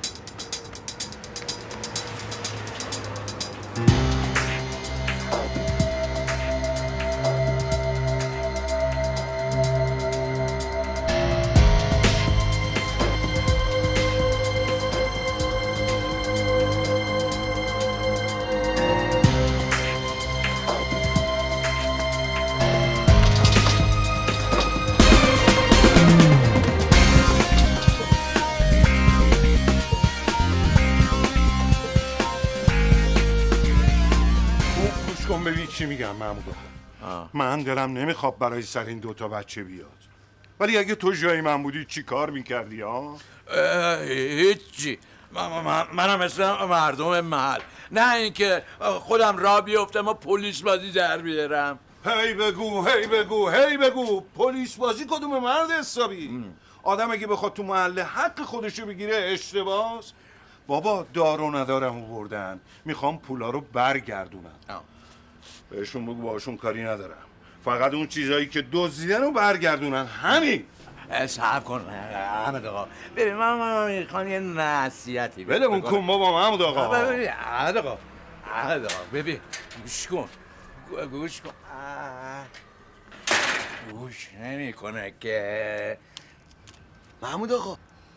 ببین چی میگم محمود آقا. من دلم نمیخواد برای سر این دوتا بچه بیاد، ولی اگه تو جای من بودی چی کار میکردی ها؟ هیچی. منم مثل مردم محل، نه اینکه خودم را بیفتم و پلیس بازی در بیارم. هی بگو پلیس بازی کدوم مرد حسابی؟ آدم اگه بخواد تو محله حق خودشو بگیره اشتباهه. بابا دارو ندارم بردن، میخوام پولا رو برگردونم. بهشون بگو باشون کاری ندارم، فقط اون چیزایی که دزدیدن رو برگردونن، همین. صبر کن محمد آقا، ببین من میخوام یه نصیحتی بلمون کن بابا محمد آقا. محمد آقا ببین گوش کن گوش نمیکنه که محمود آقا.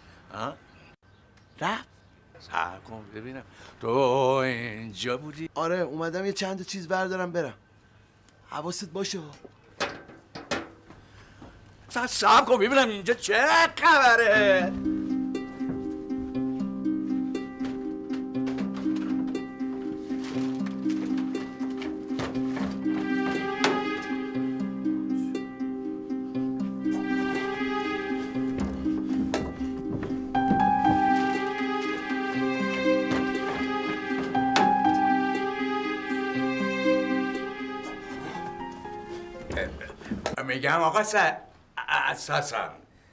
رفت. صبر کن ببینم تو اینجا بودی؟ آره اومدم یه چند چیز بردارم برم. حواست باشه. صبر کن ببینم اینجا چه خبره. میگم آقا اساسا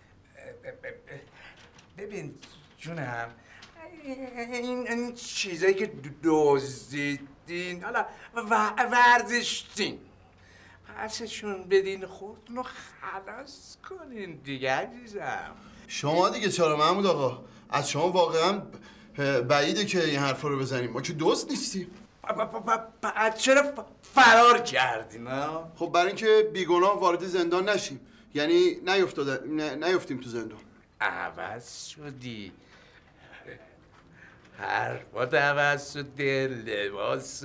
ببین جونم، این چیزایی که دزدیدین حالا ورزشتین پسشون بدین خودتون رو خلاص کنین دیگه عزیزم. شما دیگه چرا محمود آقا؟ از شما واقعا بعیده که این حرفا رو بزنیم، ما که دزد نیستیم. چرا فرار کردین ها؟ خب برای اینکه بیگناه وارد زندان نشیم، یعنی نیفتیم تو زندان. عوض شدی، حرفات عوض شده، لباست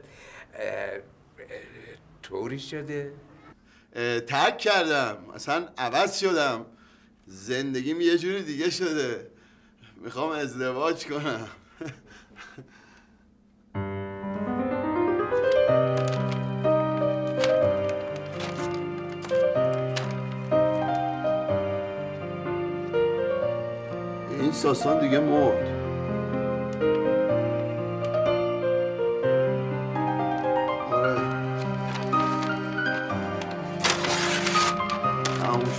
طوری شده. ترک کردم، اصلا عوض شدم، زندگیم یه جوری دیگه شده، میخوام ازدواج کنم. این ساسان دیگه مرد. آره تموش.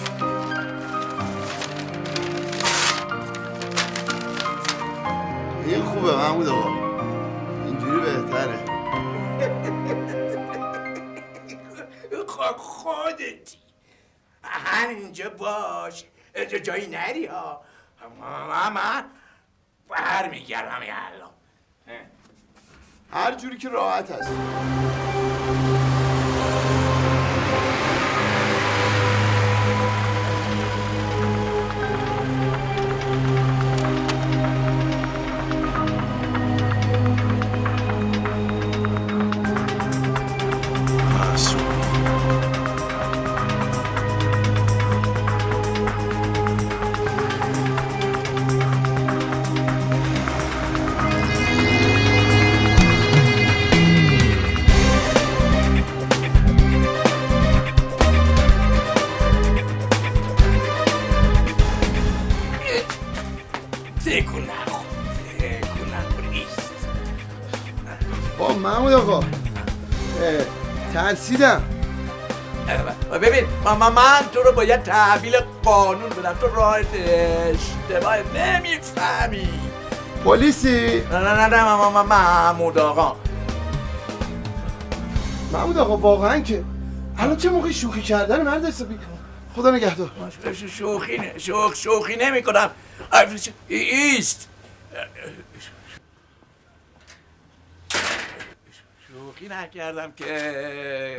این خوبه محمود آقا، اینجوری بهتره. خودتی همینجا باش، جایی نری ها. من برمیگردم یه الان. هر جوری که راحت هست. آقا ترسیدم. ببین من تو رو باید تحویل قانون بدم، تو راهت اشتباه نمیفهمی. پلیسی؟ نه محمود آقا. محمود آقا واقعا که الان چه موقع شوخی کردن مرد حسابی؟ خدا نگهدار. شوخی نمی کنم. ایست. شوخی نکردم که.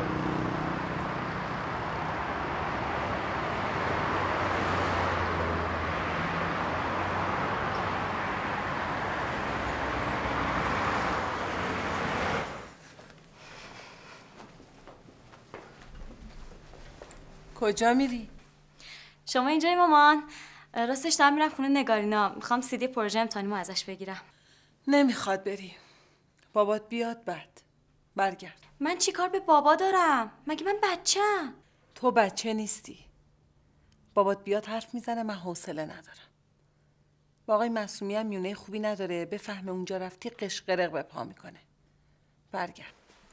کجا میری؟ شما اینجایی مامان؟ راستش دارم میرم خونه نگارینا، میخوام CD پروژه امتحانیمو ازش بگیرم. نمیخواد بری. بابات بیاد بعد برگرد. من چی کار به بابا دارم؟ مگه من بچه‌ام؟ تو بچه نیستی. بابات بیاد حرف میزنه، من حوصله ندارم. با آقای معصومی هم میونه خوبی نداره، بفهمه اونجا رفتی قشقرق به پا میکنه. برگرد.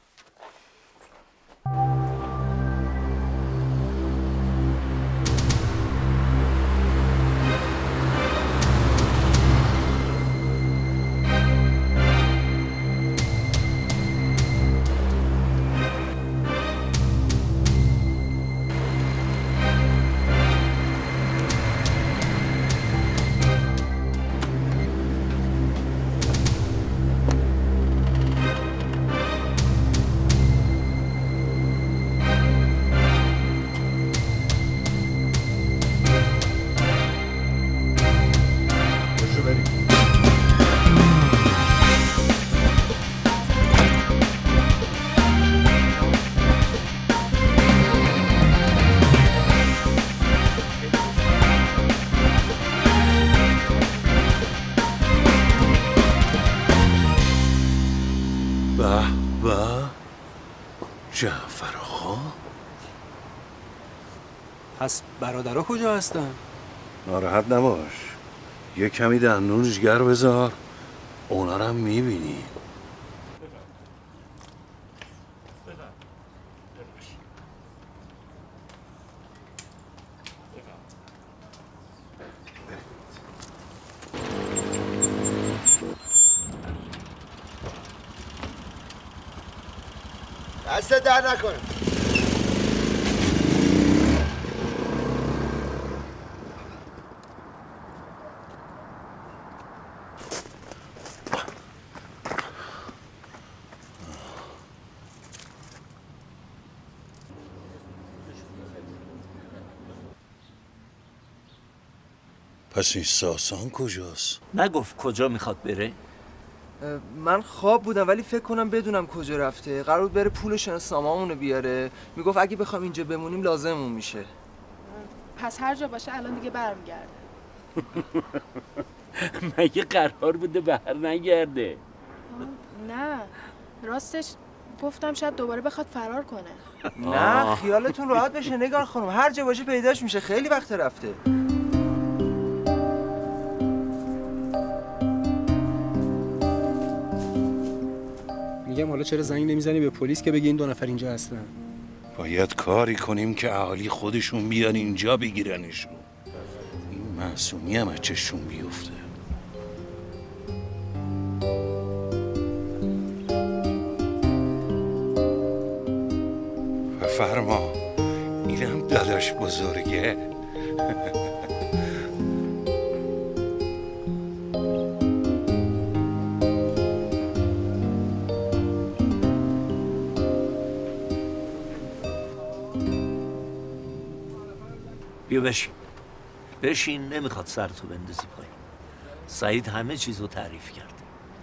جعفر آقا؟ پس برادرها کجا هستن؟ ناراحت نباش، یه کمی دندون جگر بذار، اونا رو هم میبینی. دست در نکنه. پس این ساسان کجاست؟ نگفت کجا میخواد بره؟ من خواب بودم ولی فکر کنم بدونم کجا رفته. قرار بود بره پولش سامامونو بیاره. میگفت اگه بخوام اینجا بمونیم لازممون میشه. پس هر جا باشه الان دیگه برمیگرده. مگه قرار بوده بر نگرده؟ نه راستش گفتم شاید دوباره بخواد فرار کنه. نه خیالتون راحت بشه نگار خانم، هر جا باشه پیداش میشه، خیلی وقت رفته. میگم حالا چرا زنگ نمیزنی به پلیس که بگی این 2 نفر اینجا هستن؟ باید کاری کنیم که اهالی خودشون بیان اینجا بگیرنشون. این معصومی هم از چشون بیفته. بفرما، اینم داداش بزرگه. بیا بشین نمیخواد سرتو بندازی پایین. سعید همه چیزو تعریف کرد.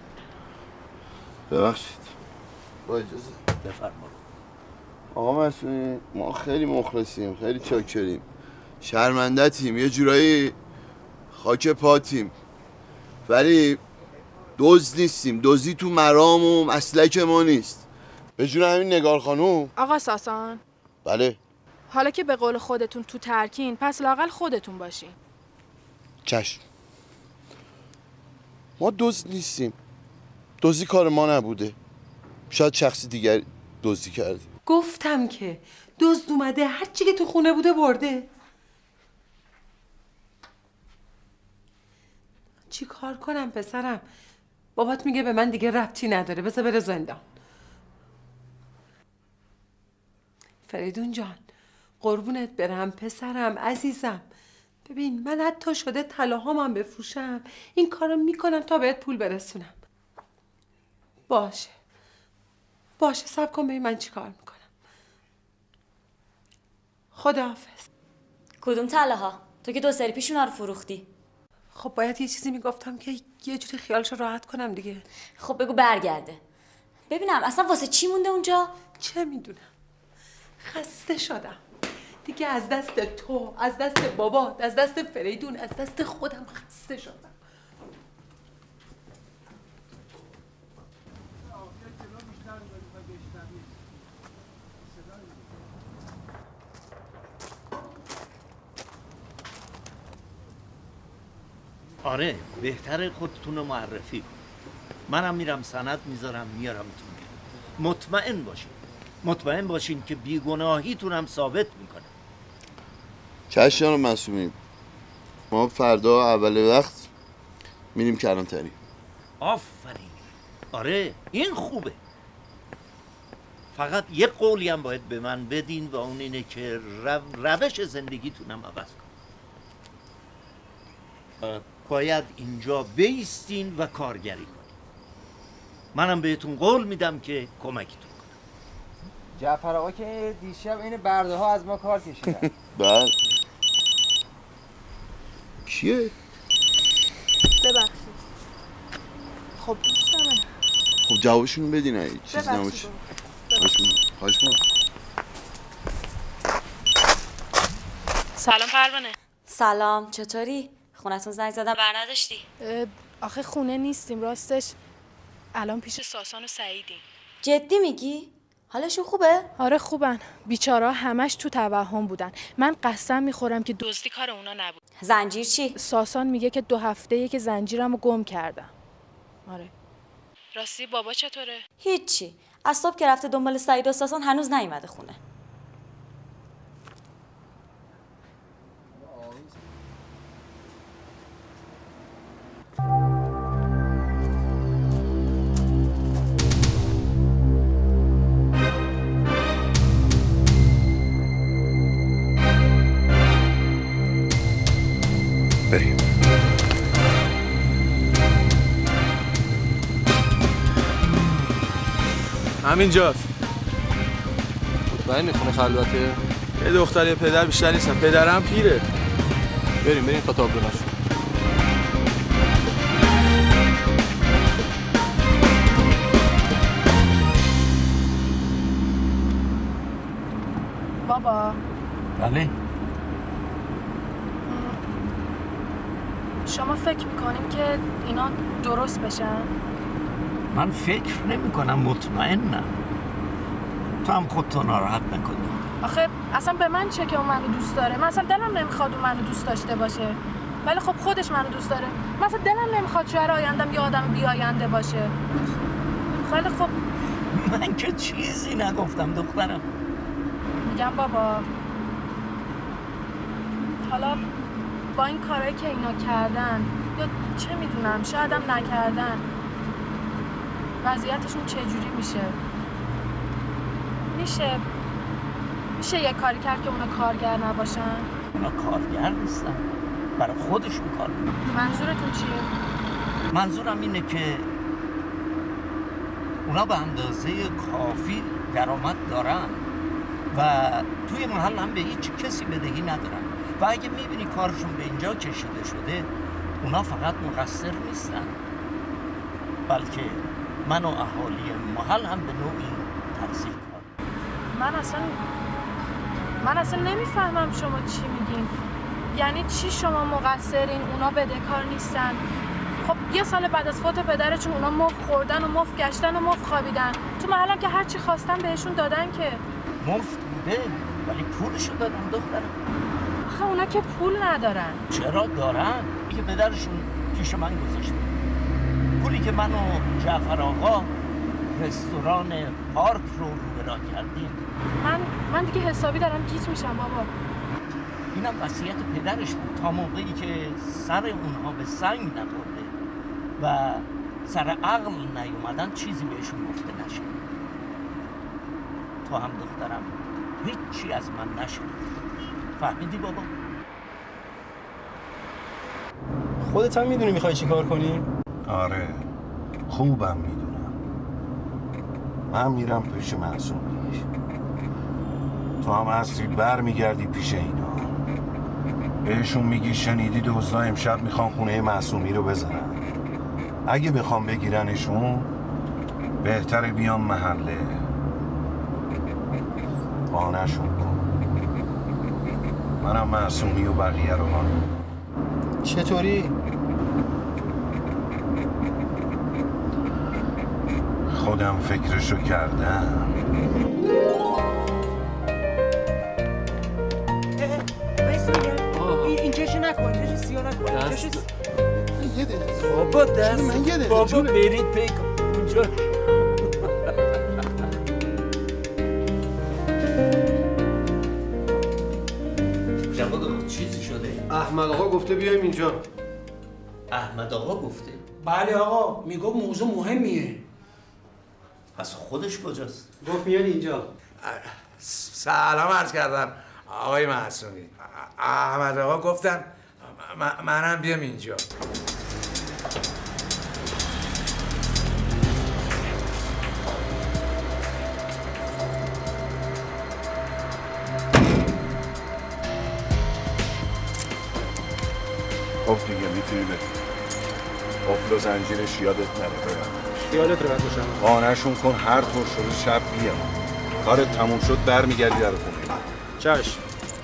ببخشید با اجازه. بفرما. آقا معصومی ما خیلی مخلصیم، خیلی چاکریم، شرمندتیم، یه جورایی خاک پاتیم، ولی دزد نیستیم. دزدی تو مرام و مسلک ما نیست. به جون همین نگار خانوم. آقا ساسان. بله. حالا که به قول خودتون تو ترکین، پس لااقل خودتون باشین. چشم. ما دزد نیستیم. دزدی کار ما نبوده. شاید شخصی دیگر دزدی کرده. گفتم که دزد اومده، هر چی که تو خونه بوده برده. چی کار کنم پسرم؟ بابات میگه به من دیگه ربطی نداره، بذار بره زندان. فریدون جان، قربونت برم پسرم عزیزم. ببین من حتی شده طلاهامم بفروشم، این کارو میکنم تا بهت پول برسونم. باشه صبر کن ببین من چی کار میکنم. خداحافظ. کدوم طلاها؟ تو که 2 سری پیش اونا رو فروختی. خب باید یه چیزی میگفتم که یه جوری خیالشو راحت کنم دیگه. خب بگو برگرده. ببینم اصلا واسه چی مونده اونجا؟ چه میدونم، خسته شدم دیگه، از دست تو، از دست بابات، از دست فریدون، از دست خودم خسته شدم. آره بهتره خودتون رو معرفی. منم میرم سند میذارم میارمتون. مطمئن باشین که بیگناهیتون هم ثابت میکنه. چشم جناب معصومی، ما فردا اول وقت میریم کلانتری. آفرین. آره این خوبه. فقط یه قولی هم باید به من بدین و اون اینه که روش زندگیتونم عوض کن. باید اینجا بیستین و کارگری کنین. منم بهتون قول میدم که کمکتون کنم. جعفر آقا که دیشب این برده ها از ما کار کشیدن. بعد کیه؟ ببخشید. خب دوستمه. خب جوابشون بدین ای چیزی نباشه. خواهش کنم. سلام پروانه. سلام، چطوری؟ خونتون زنگ زدم بر نداشتی؟ آخه خونه نیستیم راستش. الان پیش ساسان و سعیدیم. جدی میگی؟ حالشون خوبه؟ آره خوبن. بیچاره‌ها همش تو توهم بودن. من قسم میخورم که دزدی کار اونا نبود. زنجیر چی؟ ساسان میگه که 2 هفته‌ایه که زنجیرمو گم کردم. آره. راستی بابا چطوره؟ هیچی. از صبح که رفته دنبال سعید و ساسان هنوز نیومده خونه. بریم. همینجاست. مطمئنی خونه خلوته؟ یه دختر یه پدر بیشتر نیستم. پدرم پیره. بریم تا تابلو نشو. بابا. بله. شما فکر میکنین که اینا درست بشن؟ من فکر نمی کنم، مطمئنم. تو هم خودتو ناراحت نکن. آخه اصلا به من چه که اون منو دوست داره؟ من اصلا دلم نمیخواد اون منو دوست داشته باشه. ولی خب خودش منو دوست داره. من اصلا دلم نمیخواد شوهر آیندم یه آدم بیاینده باشه. خیلی خب من که چیزی نگفتم دخترم. میگم بابا حالا با این کارهایی که اینا کردن یا چه میدونم شاید هم نکردن وضعیتشون چجوری میشه یه کاری کرد که اونا کارگر نباشن؟ اونا کارگر نیستن، برای خودشون کار میکنن. منظورتون چیه؟ منظورم اینه که اونا به اندازه کافی درآمد دارن و توی محل هم به هیچ کسی بدهی ندارن و اگه میبینی کارشون به اینجا کشیده شده اونا فقط مقصر نیستن بلکه من و اهالی محل هم به نوعی تقصیر کار. من اصلا نمیفهمم شما چی میگین. یعنی چی شما مقصرین اونا بدهکار نیستن؟ خب یه سال بعد از فوت پدرشون اونا مفت خوردن و مفت گشتن و مفت خوابیدن تو محلم که هر چی خواستن بهشون دادن که مفت بوده ولی پولشو دادن دخترم. آخه اونا که پول ندارن. چرا دارن؟ که پدرشون پیش من گذاشته. پولی که من و جعفر آقا رستوران پارک رو برا کردیم. من دیگه حسابی دارم گیج میشم بابا. اینم وصیت پدرش بود تا موقعی که سر اونها به سنگ نخورده و سر عقل نیومدن چیزی بهشون گفته نشه. تو هم دخترم هیچی از من نشد. فهمیدی بابا؟ خودت هم میدونی میخوای چی کار کنی؟ آره خوبم میدونم. من میرم پیش معصومی، تو هم اصری بر میگردی پیش اینا، بهشون میگی شنیدی دزدا امشب میخوان خونه معصومی رو بزنن. اگه بخوام بگیرنشون بهتره بیان محله، قانعشون کن. منم معصومی و بقیه رو قانع. چطوری؟ خودم فکرشو کردم. اینجاشو نکن، اینجاشو سیاه نکن. یه دقیقه بابا دست من یه دقیقه بابا برید پیک اونجا. جواد چیزی شده؟ احمد آقا گفته بیایم اینجا. احمد آقا گفته؟ بله آقا، میگفت موضوع مهمیه. پس خودش کجاست؟ گفت میاد اینجا. سلام عرض کردم آقای معصومی. احمد آقا گفتن منم بیام اینجا. خب دیگه میتونی بری. قفل و زنجیرش یادت نره. خیالت راحت باشم. قانعشون کن هر طور شده شب بیام. کارت تموم شد برمیگردی در خونه. چشم.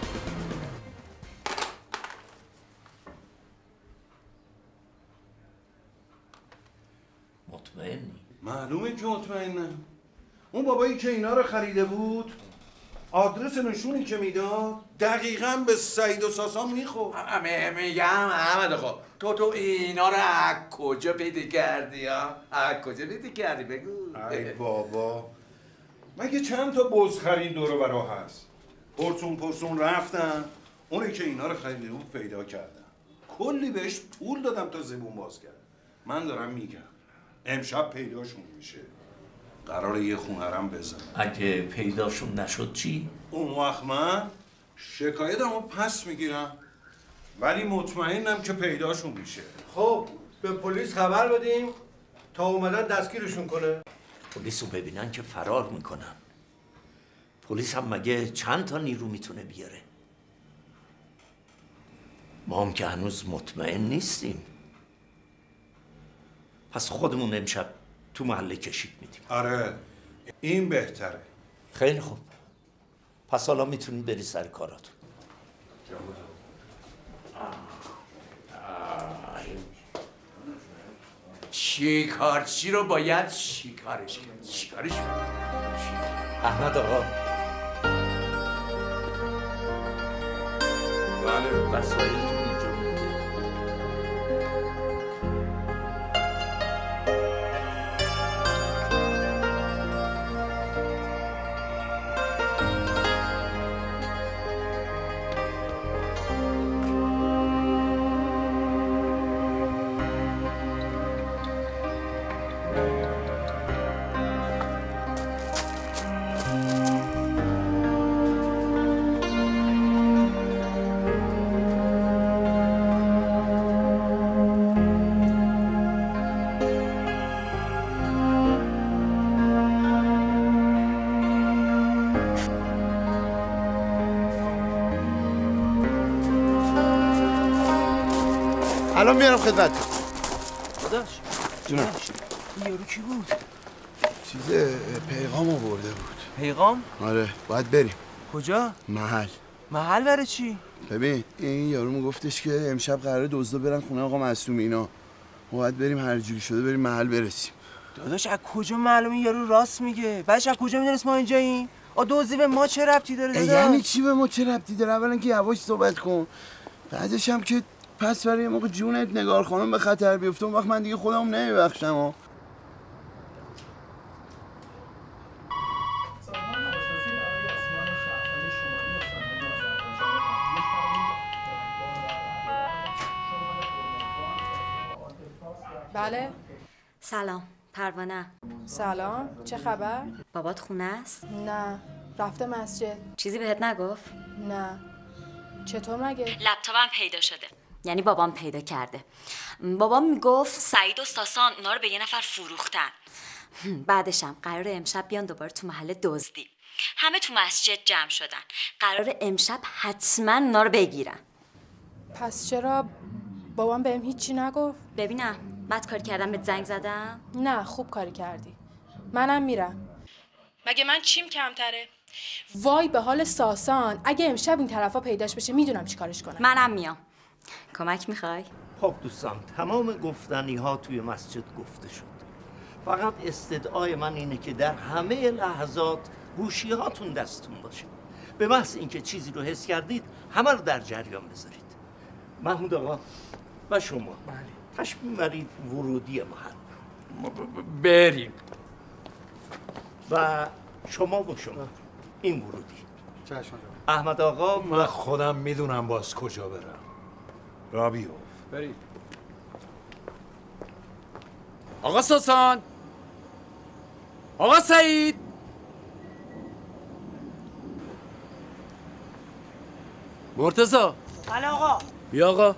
مطمئنی؟ معلومه که مطمئنم. اون بابایی که اینا رو خریده بود آدرس نشونی که میداد دقیقاً به سعید و ساسان میخورد. میگم احمد آقا تو اینا رو از کجا پیدا کردی ها؟ از کجا پیدا کردی بگو. ای بابا مگه چند تا بزخرین دور و برا هست. پرسون رفتن اونی که اینا رو خریده بود پیدا کردن. کلی بهش پول دادم تا زبون باز کرد. من دارم میگم امشب پیداشون میشه. قراره یه خونه‌رم بزن. اگه پیداشون نشد چی؟ اون وقت من شکایتمو پس میگیرم، ولی مطمئنم که پیداشون میشه. خب به پلیس خبر بدیم تا اومدن دستگیرشون کنه. پلیس رو ببینن که فرار میکنن. پلیس هم مگه چند تا نیرو میتونه بیاره؟ ما هم که هنوز مطمئن نیستیم. پس خودمون امشب تو محله کشید میدیم. آره این بهتره. خیلی خوب. پس حالا میتونید بری سر کاراتون. چی رو باید چیکارش کرد؟ احمد آقا. بله. وسایلتون اینجا. الان میارم خدمت. داداش جونم. این یارو کی بود؟ چیز پیغام آورده بود. پیغام؟ آره باید بریم. کجا؟ محل برای چی؟ ببین این یارو گفتش که امشب قراره دزدا برن خونه آقا معصومی اینا. باید بریم هر جوری شده بریم محل برسیم. داداش از کجا معلومه یارو راست میگه؟ بعدش از کجا میدونست ما اینجاییم؟ دزدی به ما چه ربطی داره داداش؟ یعنی چی به ما چه ربطی داره؟ اولا که یواش صحبت کن. بعدش هم که پس برای یه موقع جونت نگار خانم به خطر بیفته اون وقت من دیگه خودم نمیبخشم. بله. سلام، پروانه. سلام، چه خبر؟ بابات خونه است؟ نه، رفته مسجد. چیزی بهت نگفت؟ نه. چطور مگه؟ لپتاپم پیدا شده. یعنی بابام پیدا کرده. بابام میگفت سعید و ساسان اونا رو به یه نفر فروختن. بعدشم قراره امشب بیان دوباره تو محل دزدی. همه تو مسجد جمع شدن. قراره امشب حتما اونا رو بگیرن. پس چرا بابام بهم هیچی نگفت؟ ببینم بد کاری کردم بهت زنگ زدم؟ نه، خوب کاری کردی. منم میرم. مگه من چیم کمتره؟ وای به حال ساسان، اگه امشب این طرفا پیداش بشه میدونم چی کارش کنم. منم میام. کمک میخوای؟ خب دوستان، تمام گفتنی ها توی مسجد گفته شد. فقط استدعای من اینه که در همه لحظات گوشی هاتون دستتون باشه. به محض اینکه چیزی رو حس کردید همه رو در جریان بذارید. محمود آقا و شما تشبیه برید ورودی محل. بریم. و شما این ورودی. چشم. احمد آقا من خودم میدونم باز کجا برم. را بیفت. برید. آقا ساسان، آقا سعید، مرتضی. بله آقا. بیا آقا.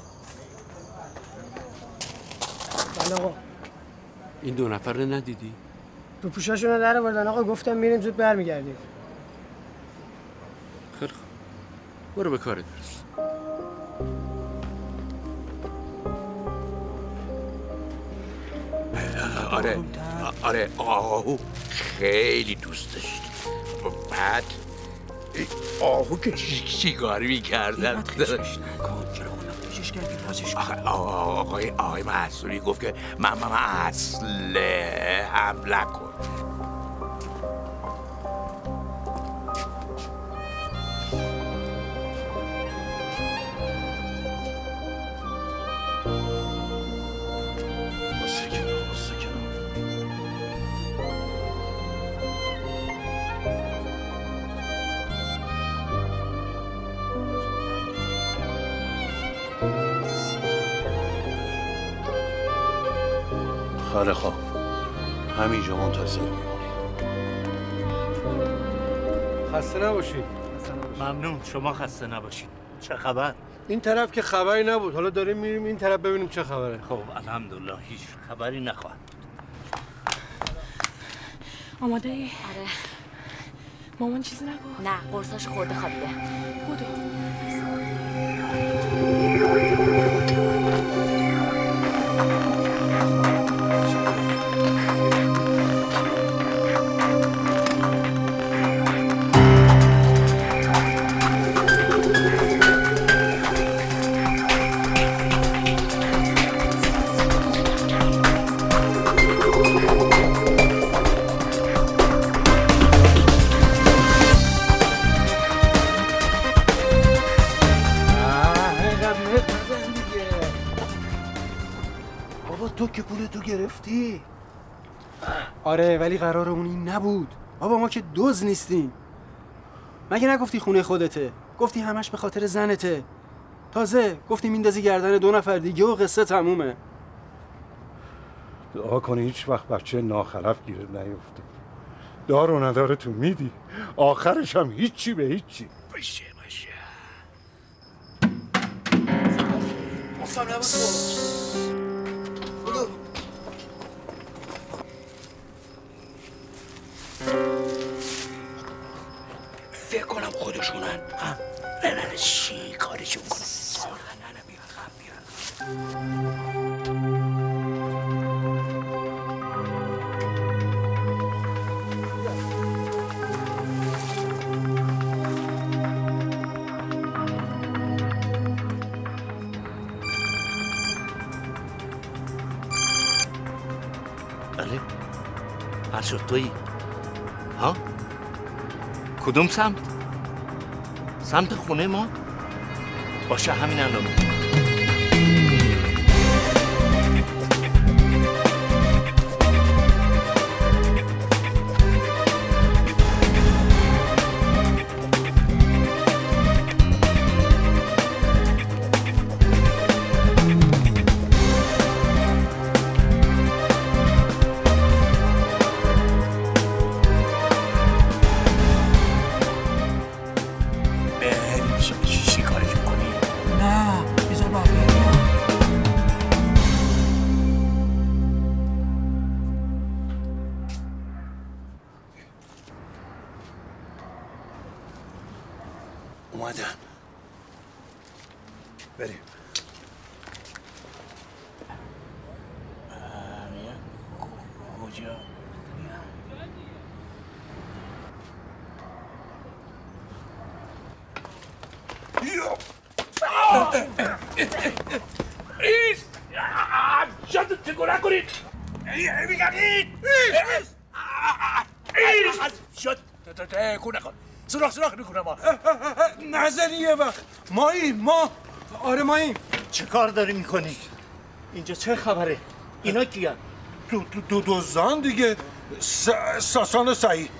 بله آقا. این دو نفر رو ندیدی؟ رو پوشاشون رو در آوردن آقا، گفتم میریم زود برمیگردیم. خیلی خوب، برو به کار درست. آره آهو خیلی دوست داشت. بعد آهو که چیکار میکردن؟ آقای محصولی گفت که من اصله حمله کن. خیلی خوب، همینجا منتظر میمونی. خسته نباشید. ممنون، شما خسته نباشید. چه خبر؟ این طرف که خبری نبود، حالا داریم میریم این طرف ببینیم چه خبره. خب الحمدلله هیچ خبری نخواهد. آماده ای؟ آره. مامان چیزی نگفت؟ نه، قرصاش خورده خوابیده. بودو. تو که پولتو گرفتی؟ آره، ولی قرارمون این نبود. بابا ما که دزد نیستیم. مگه نگفتی خونه خودته؟ گفتی همش به خاطر زنته. تازه گفتی میندازی گردن دو نفر دیگه و قصه تمومه. دعا کنی هیچ وقت بچه ناخلف گیره نیفته. دار و نداره تو میدی، آخرش هم هیچی به هیچی. باشه فکر کنم خودشونن. نه چی کارشون کنم. نه بیا. بله؟ فرشاد تویی؟ ها؟ کدوم سمت؟ سمت خونه ما؟ باشه همین الان. بریم. کجا؟ ایست! شد تگو نکنید! میگم ایست! شد تگو نکن! سراخ نکنم ما! نزنی یه وقت! ما! آره ماییم. چه کار داری میکنی؟ اینجا چه خبره؟ اینا کیان؟ دوزان دیگه. ساسان و سعید.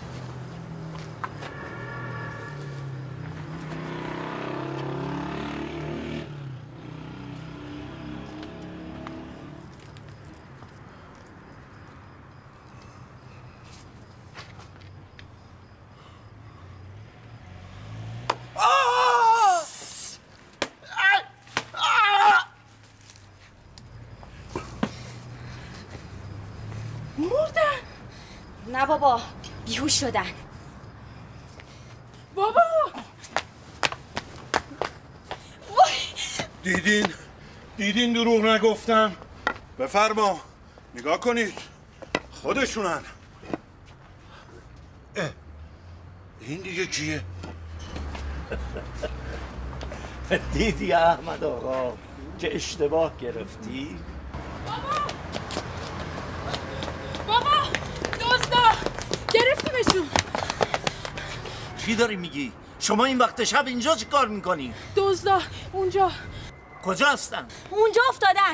نه بابا بیهوش شدن. بابا دیدین دروغ نگفتم. بفرما نگاه کنید خودشونن. این دیگه کیه؟ دیدی احمد آقا که اشتباه گرفتی؟ بابا دزدا گرفتیمشون. چی داری میگی؟ شما این وقت شب اینجا چی کار میکنی؟ دزدا اونجا. کجا هستن؟ اونجا افتادن.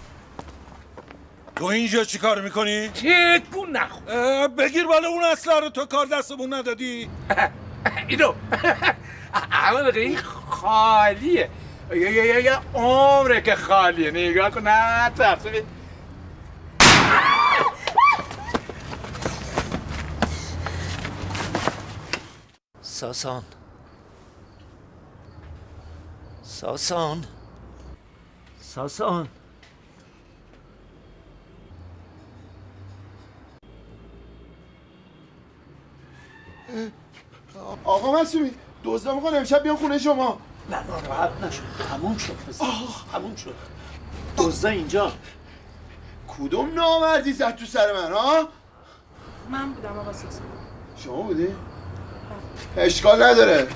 تو اینجا چی کار میکنی؟ تکون نخور. بگیر بالا اون اسلحه رو، تو کار دستمون ندادی؟ اینو اما این خالیه. یه عمره که خالیه. نگاه کن. نه ترس. ساسان آقا معصومی دزدا میخوان امشب بیان خونه شما. نه راحت نشد. تموم شد پسر. تموم شد. دزدا اینجا. کدوم نامردی زد تو سر من ها؟ من بودم آقا ساسان. شما بودی؟ اشکال نداره.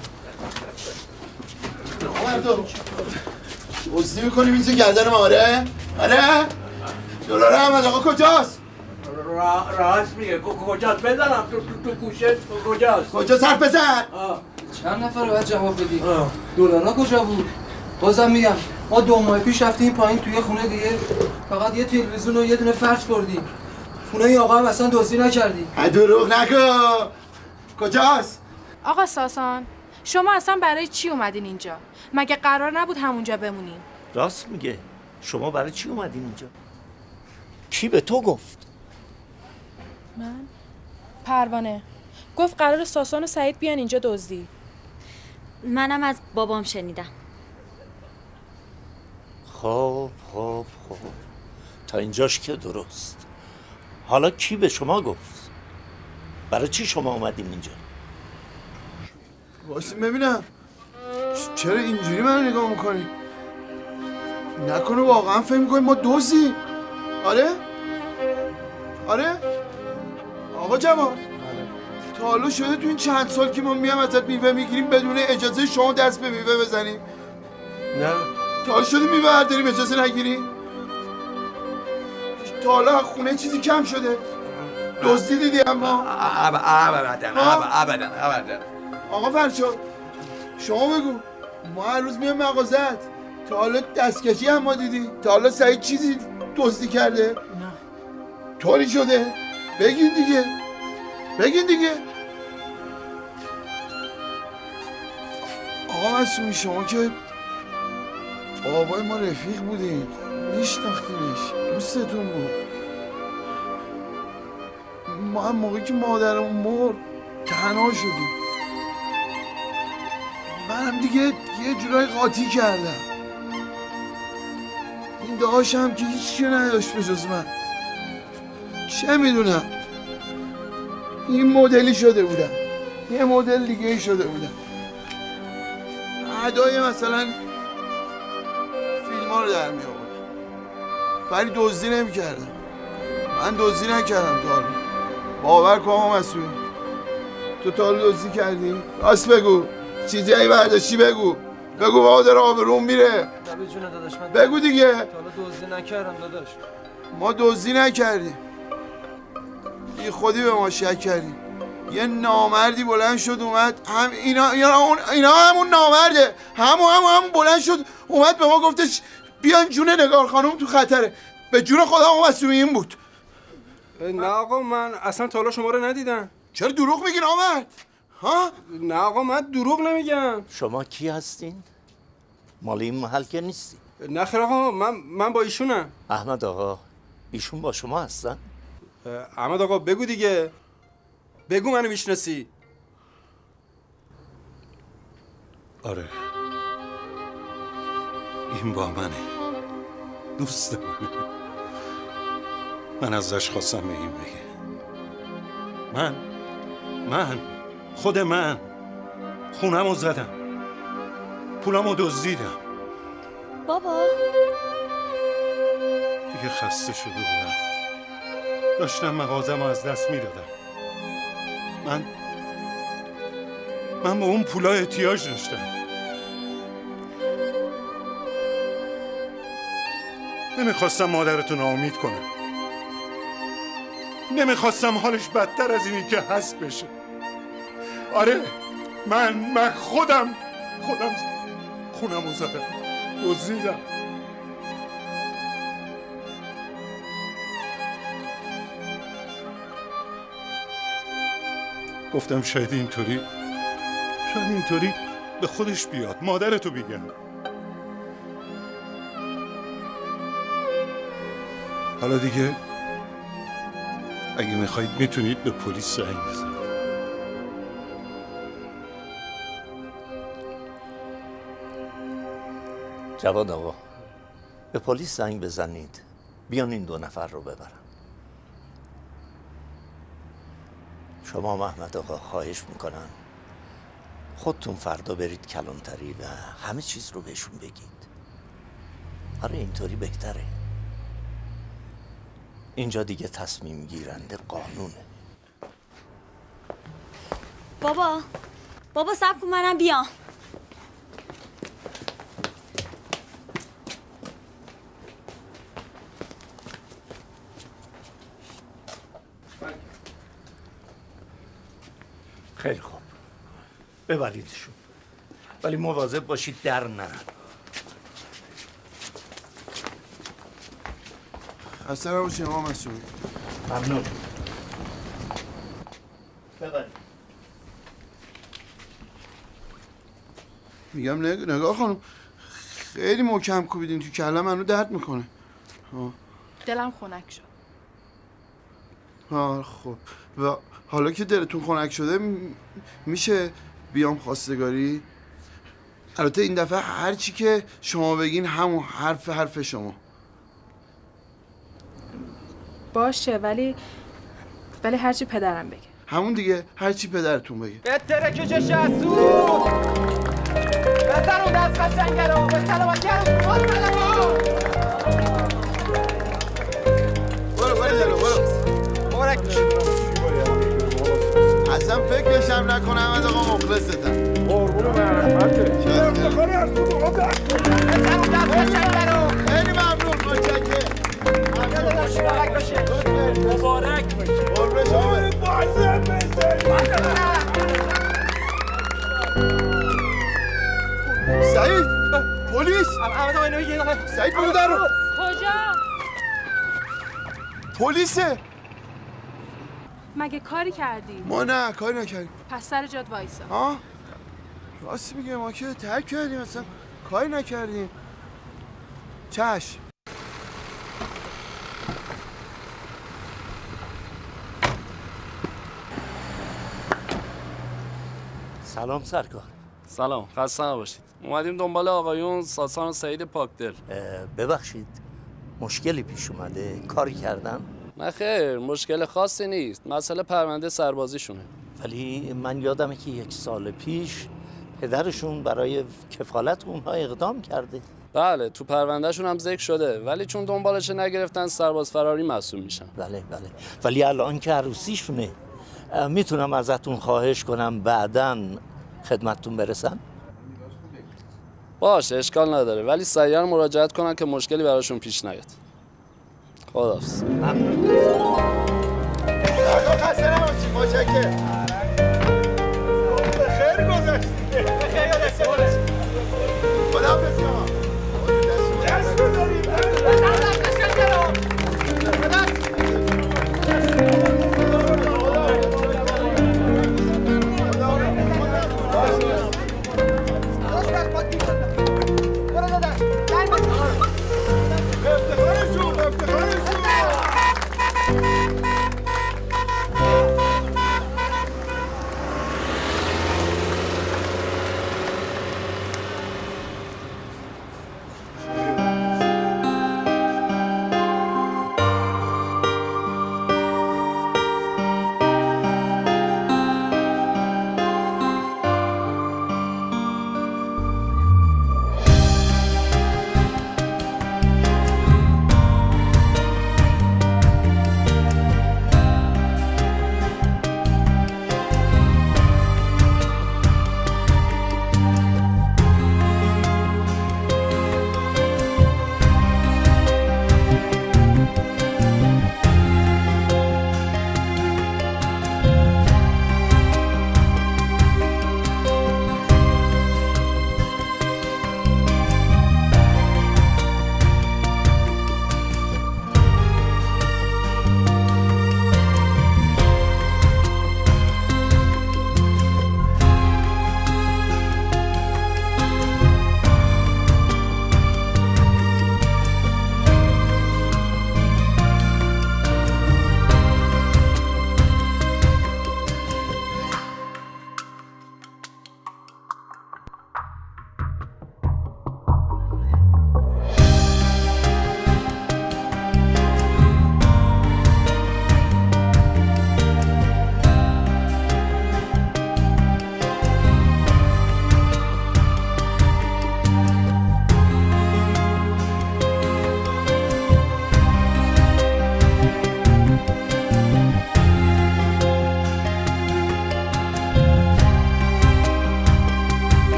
مردم دزدی میکنی میزه گردن ما. آره؟ دلار احمد آقا کجاست؟ راست میگه. کجاست؟ بزنم تو گوشه. کجاست حرف بزن؟ چند نفر باید جواب بدی؟ دلارا کجا بود؟ بازم میگم ما 2 ماه پیش رفتیم پایین توی خونه دیگه فقط یه تلویزیون و یه دونه فرش بردیم. خونه این آقا هم اصلا دزدی نکردی. دروغ نگو. کجاست؟ آقا ساسان شما اصلا برای چی اومدین اینجا؟ مگه قرار نبود همونجا بمونین؟ راست میگه. شما برای چی اومدین اینجا؟ کی به تو گفت؟ من؟ پروانه گفت قرار ساسان و سعید بیان اینجا دزدی. منم از بابام شنیدم. خب تا اینجاش که درست. حالا کی به شما گفت؟ برای چی شما اومدین اینجا؟ واسه ببینم چرا اینجوری من نگاه میکنی؟ نکنه واقعا فکر میکنی ما دزدیم؟ آره؟ آقا جواد تا حالا شده تو این چند سال که ما میام ازت میوه میگیریم بدون اجازه شما دست به میوه بزنیم؟ نه. تا حالا شده میوه برداریم اجازه نگیری؟ تا حالا خونه چیزی کم شده؟ دزدی دیدی اما؟ ابدا. آقا فرشاد شما بگو ما هر روز میام مغازت. تا حالا دستکشی هم ما دیدی؟ تا حالا سعید چیزی دزدی کرده؟ نه. طوری شده؟ بگین دیگه. آقا معصومی شما که بابای ما رفیق بودین، میشناختینش، دوستتون بود. ما هم موقعی که مادرمون مرد تنها شدیم. منم دیگه یه جورای قاطی کردم. این داشتم که هیچی نداشت به جز من. چه میدونم این مدلی شده بودم، یه مدل دیگه شده بودم. ادای مثلا ما رو در می آورد، ولی دزدی نمی‌کردم. من دزدی نکردم تا حالا. باور کن آقا مسئولی، تو تا حالا دزدی کردی؟ راست بگو، چیزی ای برداشتی بگو بابا، داره آبروم میره. نبی جونه داداش، من بگو دیگه. تا حالا دزدی نکردم داداش. ما دزدی نکردیم، بی خودی به ما شک کردیم. یه نامردی بلند شد اومد، هم اینا همون نامرده، همون بلند شد اومد به ما گفتش بیان جون نگار خانم تو خطره. به جون خدا آقا مسئولی این بود. نه آقا من اصلا تا حالا شما رو ندیدم. چرا دروغ میگین آمد؟ ها؟ نه آقا من دروغ نمیگم. شما کی هستین؟ مال این محل که نیستی؟ نه خیر آقا، من با ایشونم. احمد آقا، ایشون با شما هستن؟ احمد آقا بگو دیگه، بگو منو میشناسی. آره، این با منه، دوست منه. من ازش خواستم به این بگه من خود من خونمو زدم، پولمو دزدیدم. بابا دیگه خسته شده بودم، داشتم مغازه‌مو از دست میدادم. من به اون پولا احتیاج داشتم. نمیخواستم مادرتو ناامید کنم، نمیخواستم حالش بدتر از اینی که هست بشه. آره من خودم خونمو زدم، دزدیدم. گفتم شاید اینطوری به خودش بیاد، مادرتو بگم. حالا دیگه اگه میخواید میتونید به پلیس زنگ بزنید. جواد آقا، به پلیس زنگ بزنید بیان این 2 نفر رو ببرن. شما محمد آقا خواهش میکنم خودتون فردا برید کلانتری و همه چیز رو بهشون بگید. آره اینطوری بهتره. اینجا دیگه تصمیم گیرنده قانونه. بابا صبر کن منم بیام. خیلی خوب، ببریدشون، ولی مواظب باشید در نرن. خسته نباشید آقا مسئولی. ممنون. ببرید. میگم نگاه خانم، خیلی محکم کوبیدین تو کله، منو درد میکنه. دلم خنک شد. خب و حالا که دلتون خنک شده میشه بیام خواستگاری؟ البته این دفعه هر چی که شما بگین همون حرف شما. باشه ولی هرچی پدرم بگه. همون دیگه، هرچی پدرتون بگه. به ترک چش اسود بزن اون دست قشنگه رو به سلامتی برو مبارک اصلا فکرشم نکنم احمد آقا مخلصتم. قربون معرفته. خیلی ممنون، متشکرم. مبارک باشه. مبارک باشه. قربون شما. سعید، پلیس. احمد آقا اینو بگید. سعید برو در رو. کجا؟ پلیسه. مگه کاری کردی؟ ما نه کاری نکردیم. پس سر جات وایسا. ها؟ راست میگه، ما که ترک کردیم، اصلا کاری نکردیم. چشم. سلام سرکار. سلام، خسته نباشید. اومدیم دنبال آقایون ساسان و سعید پاکدل. ببخشید، مشکلی پیش اومده؟ کاری کردن؟ نه خیر، مشکل خاصی نیست. مسئله پرونده سربازیشونه. ولی من یادمه که 1 سال پیش پدرشون برای کفالت اونها اقدام کرده. بله تو پروندهشون هم ذکر شده، ولی چون دنبالش نگرفتن سرباز فراری معصوم میشن. بله ولی الان که عروسیشونه، میتونم ازتون خواهش کنم بعداً خدمتتون برسن؟ باشه اشکال نداره، ولی سریعا مراجعت کنن که مشکلی براشون پیش نیاد. خداحافظ. خسته نباشید. متشکرم.